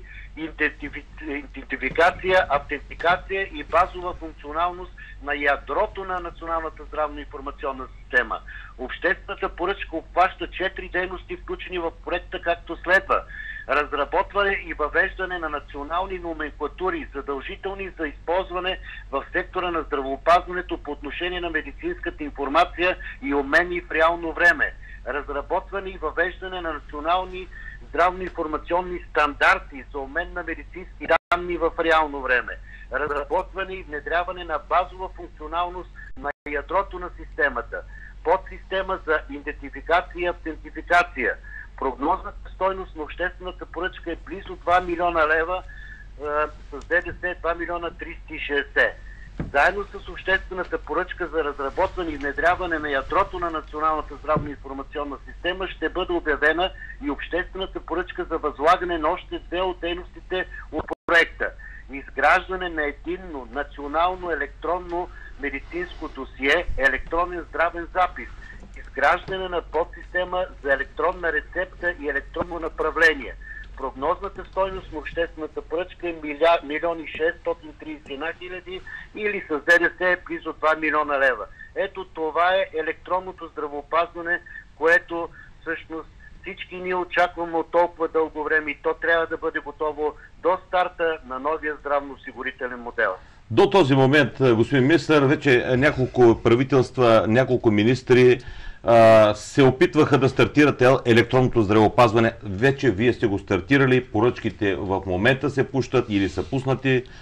идентификация, автентикация и базова функционалност на ядрото на Националната здравна информационна система. Обществената поръчка обхваща четири дейности, включени в проекта, както следва: разработване и въвеждане на национални номенклатури, задължителни за използване в сектора на здравеопазването по отношение на медицинската информация и обменни в реално време; разработване и въвеждане на национални здравно-информационни стандарти за обмен на медицински данни в реално време; разработване и внедряване на базова функционалност на ядрото на системата; подсистема за идентификация и автентификация. Прогнозната стойност на обществената поръчка е близо два милиона лева, е, с ДДС два милиона триста и шейсет. Заедно с обществената поръчка за разработване и внедряване на ядрото на Националната здравна информационна система ще бъде обявена и обществената поръчка за възлагане на още две от дейностите от проекта: изграждане на единно национално електронно медицинско досие, електронен здравен запис, изграждане на подсистема за електронна рецепта и електронно направление. Прогнозната стойност на обществената поръчка е милион и шестстотин тридесет и една хиляди или с ДДС близо два милиона лева. Ето това е електронното здравеопазване, което всъщност всички ние очакваме от толкова дълго време, и то трябва да бъде готово до старта на новия здравноосигурителен модел. До този момент, господин министър, вече няколко правителства, няколко министри се опитваха да стартират електронното здравеопазване. Вече вие сте го стартирали, поръчките в момента се пущат или са пуснати.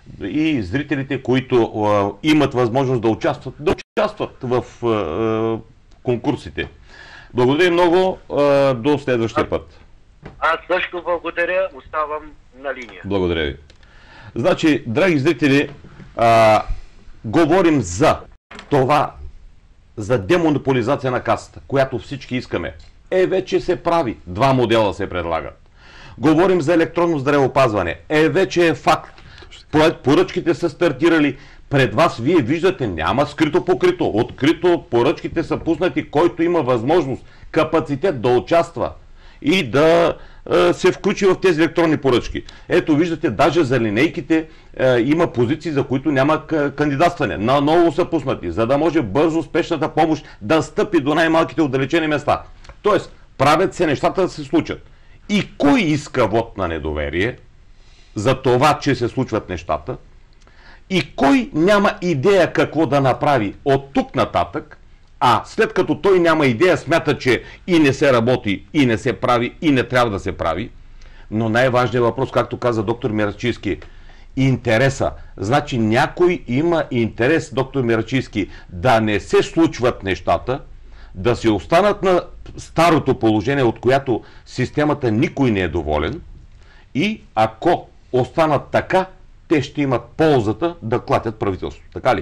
и зрителите, които а, имат възможност да участват, да участват в а, конкурсите. Благодаря много, а, до следващия път. Аз също благодаря, оставам на линия. Благодаря ви. Значи, драги зрители, а, говорим за това, за демонополизация на касата, която всички искаме. Е, вече се прави. Два модела се предлагат. Говорим за електронно здравеопазване. Е, вече е факт. Поръчките са стартирали. Пред вас вие виждате, няма скрито покрито. Открито поръчките са пуснати, който има възможност, капацитет да участва и да е, се включи в тези електронни поръчки. Ето виждате, даже за линейките е, има позиции, за които няма кандидатстване. Наново са пуснати, за да може бързо спешната помощ да стъпи до най-малките отдалечени места. Тоест, правят се нещата да се случат. И кой иска вод на недоверие за това, че се случват нещата? И кой няма идея какво да направи от тук нататък, а след като той няма идея, смята, че и не се работи, и не се прави, и не трябва да се прави. Но най-важният въпрос, както каза доктор Мирачийски, интереса. Значи някой има интерес, доктор Мирачийски, да не се случват нещата, да се останат на старото положение, от която системата никой не е доволен, и ако останат така, те ще имат ползата да клатят правителството. Така ли?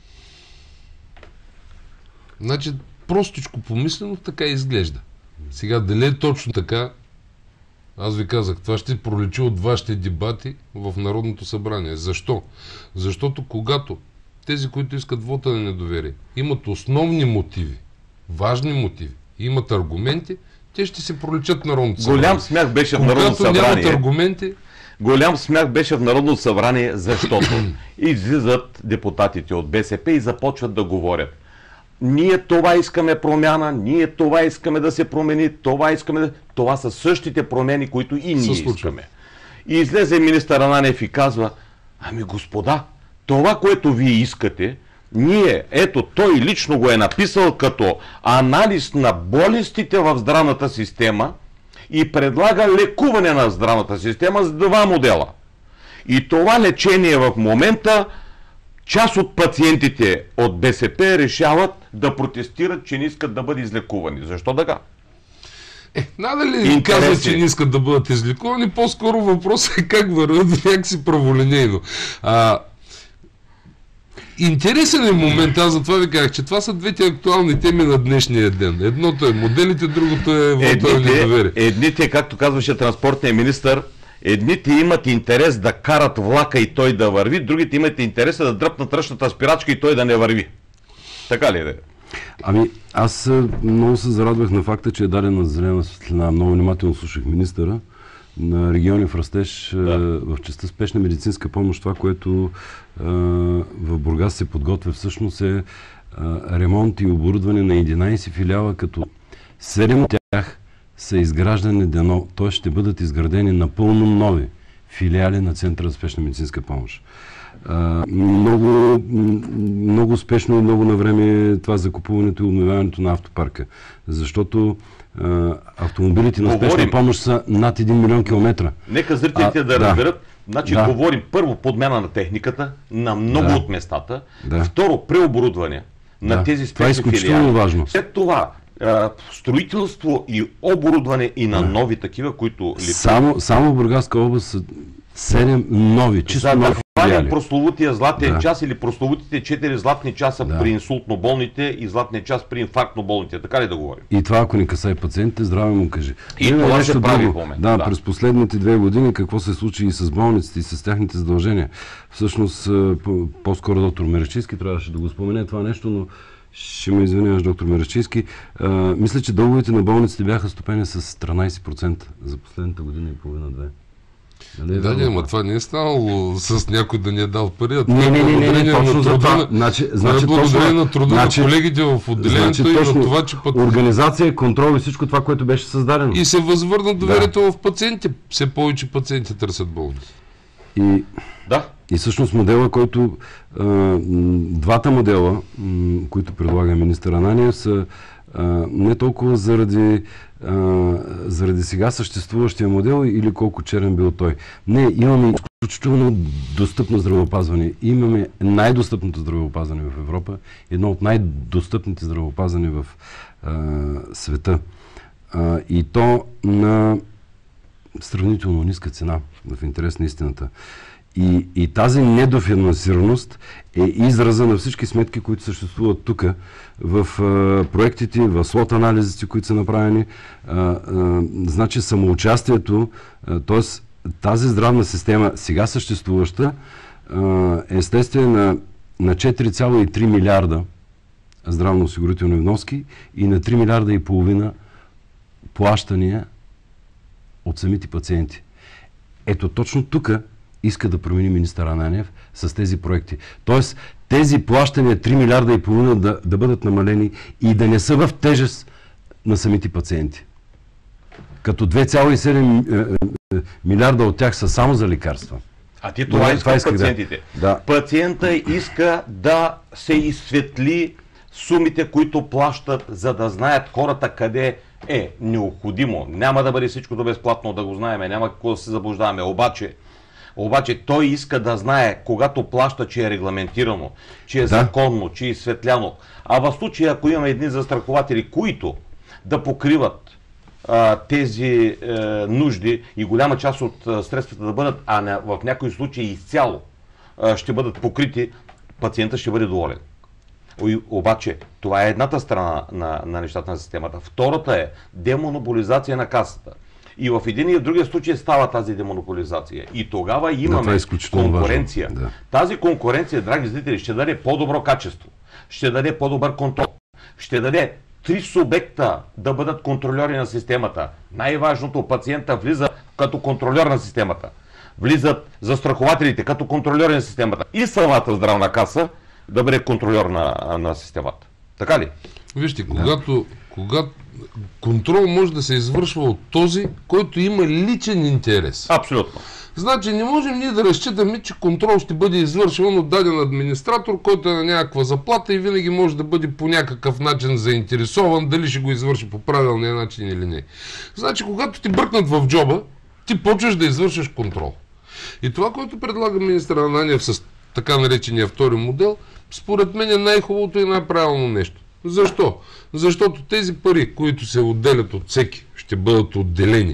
Значи, простичко помислено така изглежда. Сега, дали е точно така, аз ви казах, това ще проличи от вашите дебати в Народното събрание. Защо? Защото когато тези, които искат вота на недоверие, имат основни мотиви, важни мотиви, имат аргументи, те ще се проличат в Народното събрание. Голям смях беше в Народното събрание. Когато нямат аргументи... Голям смях беше в Народното събрание, защото излизат депутатите от БСП и започват да говорят. Ние това искаме промяна, ние това искаме да се промени, това искаме да... Това са същите промени, които и ние искаме. И излезе министър Ананиев и казва, ами господа, това, което вие искате, ние, ето той лично го е написал като анализ на болестите в здравната система и предлага лекуване на здравната система с два модела. И това лечение в момента част от пациентите от БСП решават да протестират, че не искат да бъдат излекувани. Защо така? Е, надали казват, че не искат да бъдат излекувани, по-скоро въпросът е как върват някакси праволинейно. А, интересен е момент, аз затова ви казах, че това са двете актуални теми на днешния ден. Едното е моделите, другото е вота на недоверие. Едните, както казваше транспортният министър, едните имат интерес да карат влака и той да върви, другите имат интерес да дръпнат ръчната спирачка и той да не върви. Така ли е? Ами, аз много се зарадвах на факта, че е дадена зелена светлина. Много внимателно слушах министъра на региони в растеж, да. В частта спешна медицинска помощ. Това, което а, в Бургас се подготвя всъщност е а, ремонт и оборудване на единайсет филиала, като седем от тях са изграждани дено, т.е. ще бъдат изградени напълно нови филиали на Центъра за спешна медицинска помощ. А, много, много успешно и много навреме това закупуването и обновяването на автопарка, защото а, автомобилите на спешна говорим. помощ са над един милион километра. Нека зрителите а, да, да разберат. Значи да. говорим първо подмяна на техниката на много да. от местата, да. второ преоборудване на да. тези спешни това е изключително филиали. важно. След това строителство и оборудване и на нови такива, които... Само, само в Бургаска област са седем нови, чисто За нови да филиали. прословутия златен да. час или прословутите четири златни часа да. при инсултно болните и златния час при инфарктно болните. Така ли да говорим? И това, ако не касае пациентите, здраве му кажи. И Има това се прави в момента. Да, да, през последните две години какво се случи и с болниците, и с тяхните задължения. Всъщност, по-скоро доктор Мирачийски трябваше да го спомене това нещо, но ще ме извиняваш, доктор Мирачийски. Мисля, че дълговете на болниците бяха стопени с тринайсет процента за последната година и половина-две. Нали, да, да, ама това не е станало с някой да ни е дал пари, а това не, е не, не, не, не, точно за това. Значи, значи, благодарение на труда значи, на колегите в отделението значи, и на това, че път... Организация, контрол и всичко това, което беше създадено. И се възвърна доверието да. в пациентите. Все повече пациенти търсят болници. И, да. и всъщност модела, който... А, двата модела, м, които предлага министър Ананиев, са а, не толкова заради, а, заради сега съществуващия модел или колко черен бил той. Не, имаме изключително достъпно здравеопазване. Имаме най-достъпното здравеопазване в Европа, едно от най-достъпните здравеопазване в а, света. А, и то на сравнително ниска цена, в интерес на истината. И, и тази недофинансираност е израза на всички сметки, които съществуват тук в а, проектите, в слот анализите, които са направени. А, а, значи самоучастието, т.е. тази здравна система, сега съществуваща, а, е следствие на, на четири цяло и три милиарда здравноосигурителни вноски и на три милиарда и половина плащания от самите пациенти. Ето точно тук иска да промени министър Ананиев с тези проекти. Тоест, тези плащания три милиарда и половина да, да бъдат намалени и да не са в тежест на самите пациенти. Като две цяло и седем милиарда от тях са само за лекарства. А ти това, това искат пациентите. Да. Пациента иска да се изсветли сумите, които плащат, за да знаят хората къде е необходимо. Няма да бъде всичкото безплатно, да го знаеме, няма какво да се заблуждаваме. Обаче, обаче той иска да знае, когато плаща, че е регламентирано, че е да. законно, че е изсветляно. А в случая, ако имаме едни застрахователи, които да покриват а, тези е, нужди и голяма част от а, средствата да бъдат, а не, в някои случаи изцяло а, ще бъдат покрити, пациента ще бъде доволен. Обаче, това е едната страна на, на нещата на системата. Втората е демонополизация на касата. И в един и в другия случай става тази демонополизация. И тогава имаме да, е конкуренция. Да. Тази конкуренция, драги зрители, ще даде по-добро качество, ще даде по-добър контрол, ще даде три субекта да бъдат контролери на системата. Най-важното, пациента влиза като контролер на системата. Влизат застрахователите като контролери на системата. И самата здравна каса да бъде контролер на, на системата. Така ли? Вижте, когато, когато контрол може да се извършва от този, който има личен интерес. Абсолютно. Значи не можем ние да разчитаме, че контрол ще бъде извършван от даден администратор, който е на някаква заплата и винаги може да бъде по някакъв начин заинтересован, дали ще го извърши по правилния начин или не. Значи, когато ти бръкнат в джоба, ти почваш да извършиш контрол. И това, което предлага министър Ананиев с така наречения втори модел, според мен е най-хубавото и най-правилно нещо. Защо? Защото тези пари, които се отделят от всеки, ще бъдат отделени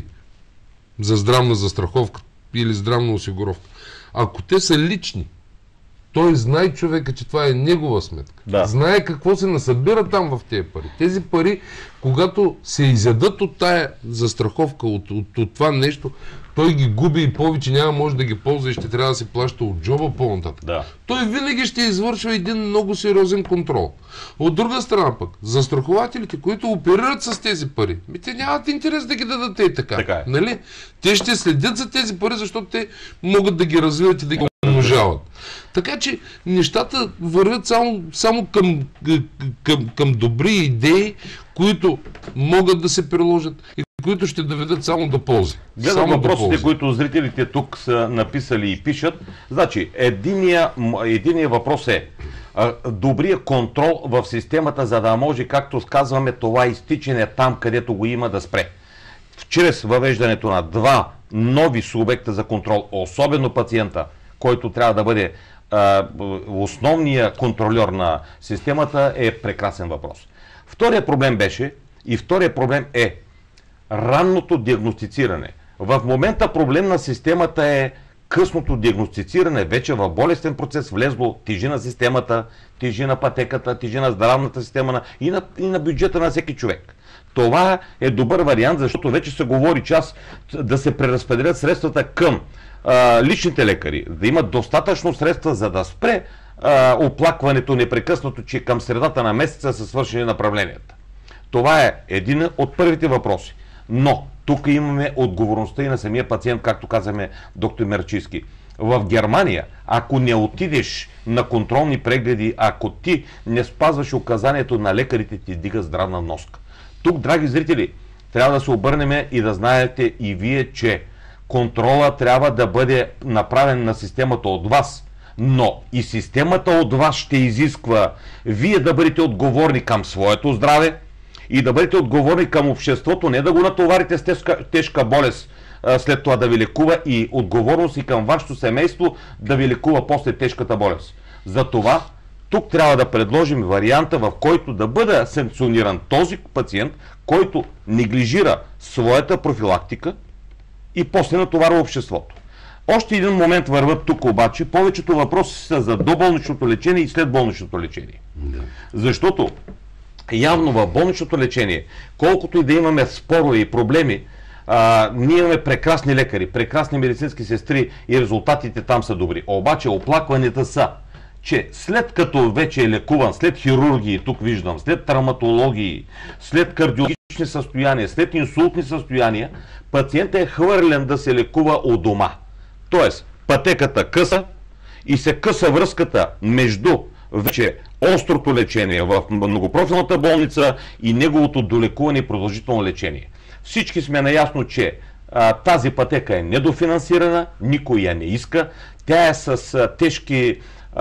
за здравна застраховка или здравна осигуровка. Ако те са лични, той знае човека, че това е негова сметка. Да. Знае какво се насъбира там в тези пари. Тези пари, когато се изядат от тая застраховка, от, от, от това нещо, той ги губи и повече няма може да ги ползва и ще трябва да се плаща от джоба по-нататък. Да. Той винаги ще извършва един много сериозен контрол. От друга страна пък, застрахователите, които оперират с тези пари, ми те нямат интерес да ги дадат и така. така е. Нали? Те ще следят за тези пари, защото те могат да ги развиват и да ги умножават. Така че нещата вървят само, само към, към, към добри идеи, които могат да се приложат и които ще доведат само до ползи. Гледам въпросите, които зрителите тук са написали и пишат. Значи, единия, единия въпрос е а, добрия контрол в системата, за да може, както казваме, това изтичане там, където го има, да спре. Чрез въвеждането на два нови субекта за контрол, особено пациента, който трябва да бъде а, основният контролер на системата, е прекрасен въпрос. Втория проблем беше, и втория проблем е ранното диагностициране. В момента проблем на системата е късното диагностициране. Вече в болестен процес влезло тежи на системата, тежи на пътеката, тежи на здравната система и на, и на бюджета на всеки човек. Това е добър вариант, защото вече се говори час да се преразпределят средствата към а, личните лекари, да имат достатъчно средства, за да спре а, оплакването непрекъснато, че към средата на месеца са свършени направленията. Това е един от първите въпроси. Но тук имаме отговорността и на самия пациент, както казахме доктор Мерчийски. В Германия, ако не отидеш на контролни прегледи, ако ти не спазваш указанието на лекарите, ти дига здравна вноска. Тук, драги зрители, трябва да се обърнем и да знаете и вие, че контрола трябва да бъде направен на системата от вас. Но и системата от вас ще изисква вие да бъдете отговорни към своето здраве и да бъдете отговорни към обществото, не да го натоварите с тежка, тежка болест, а, след това да ви лекува, и отговорност и към вашето семейство да ви лекува после тежката болест. Затова тук трябва да предложим варианта, в който да бъде санкциониран този пациент, който неглижира своята профилактика и после натоварва обществото. Още един момент върват тук обаче. Повечето въпроси са за доболничното лечение и след болничното лечение. Да. Защото явно в болничното лечение, колкото и да имаме спорове и проблеми, а, ние имаме прекрасни лекари, прекрасни медицински сестри и резултатите там са добри. Обаче оплакванията са, че след като вече е лекуван, след хирургии, тук виждам, след травматологии, след кардиологични състояния, след инсултни състояния, пациентът е хвърлен да се лекува у дома. Тоест, пътеката къса и се къса връзката между вече острото лечение в многопрофилната болница и неговото долекуване и продължително лечение. Всички сме наясно, че а, тази пътека е недофинансирана, никой я не иска, тя е с а, тежки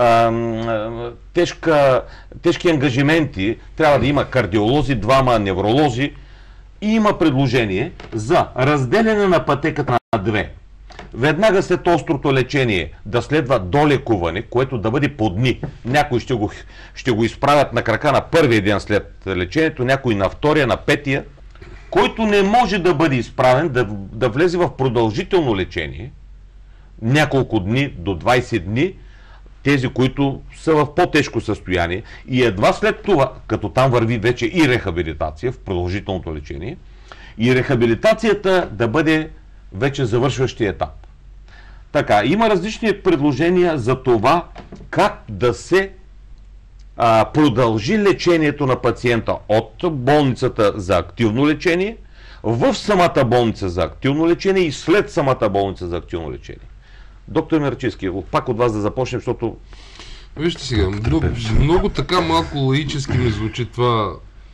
Тежка, тежки ангажименти, трябва да има кардиолози, двама невролози, и има предложение за разделяне на пътеката на две. Веднага след острото лечение да следва долекуване, което да бъде по дни. Някои ще го, ще го изправят на крака на първия ден след лечението, някой на втория, на петия. Който не може да бъде изправен, да, да влезе в продължително лечение, няколко дни до двайсет дни, тези, които са в по-тежко състояние, и едва след това, като там върви вече и рехабилитация в продължителното лечение, и рехабилитацията да бъде вече завършващия етап. Така, има различни предложения за това как да се а, продължи лечението на пациента от болницата за активно лечение в самата болница за активно лечение и след самата болница за активно лечение. Доктор Мирчевски, пак от вас да започнем, защото... Вижте сега, много, много така малко лаически ми звучи това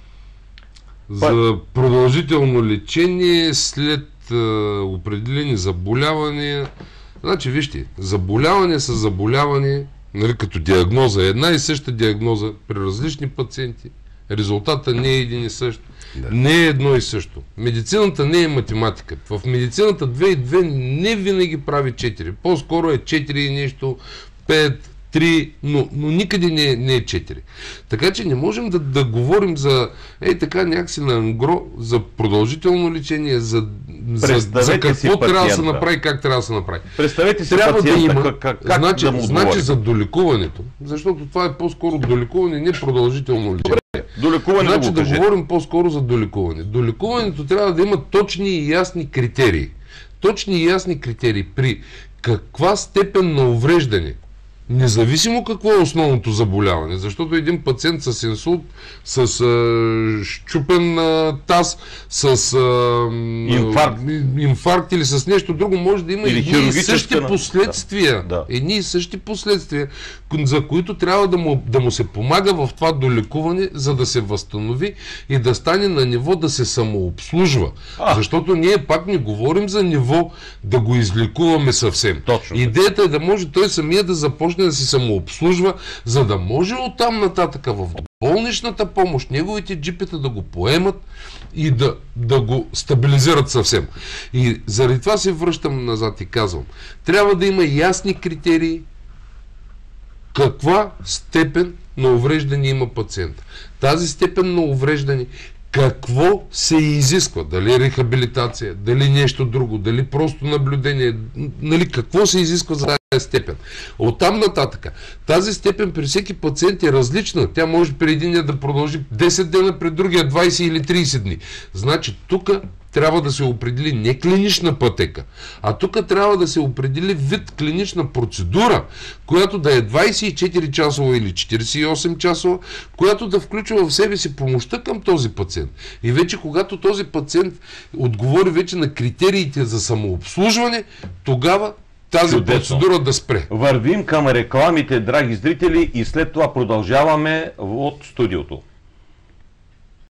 за продължително лечение след а, определени заболявания. Значи, вижте, заболяване са заболяване, нали, като диагноза, една и съща диагноза при различни пациенти. Резултата не е един и същ. Да. Не е едно и също. Медицината не е математика. В медицината две и две не винаги прави четири. По-скоро е четири и нещо, пет, три, но, но никъде не е, не е четири. Така че не можем да, да говорим за ей така някакси на ангро, за продължително лечение, за, за, за какво трябва да се направи, как трябва да се направи. Представете си трябва пациента, да има, как, как значи, да му значи за долекуването, защото това е по-скоро долекуване, не продължително лечение. Долекуване, значи да, да говорим по-скоро за долекуване. Долекуването трябва да има точни и ясни критерии. Точни и ясни критерии при каква степен на увреждане, независимо какво е основното заболяване, защото един пациент с инсулт, с а, щупен а, таз, с а, инфаркт. инфаркт или с нещо друго, може да има или едни и същи последствия. Да. Едни и същи последствия, за които трябва да му, да му се помага в това долекуване, за да се възстанови и да стане на ниво да се самообслужва. А. Защото ние пак не говорим за ниво да го излекуваме съвсем. Точно. Идеята е да може той самия да започне да се самообслужва, за да може оттам нататък в болничната помощ неговите джипета да го поемат и да, да го стабилизират съвсем. И заради това се връщам назад и казвам, трябва да има ясни критерии каква степен на увреждане има пациент. Тази степен на увреждане какво се изисква, дали рехабилитация, дали нещо друго, дали просто наблюдение, нали, какво се изисква за тази степен. Оттам нататък, тази степен при всеки пациент е различна. Тя може при единия да продължи десет дена, при другия двайсет или трийсет дни. Значи тук трябва да се определи не клинична пътека, а тук трябва да се определи вид клинична процедура, която да е двайсет и четири часова или четирийсет и осем часова, която да включва в себе си помощта към този пациент. И вече когато този пациент отговори вече на критериите за самообслужване, тогава тази Чудесно. процедура да спре. Вървим към рекламите, драги зрители, и след това продължаваме от студиото.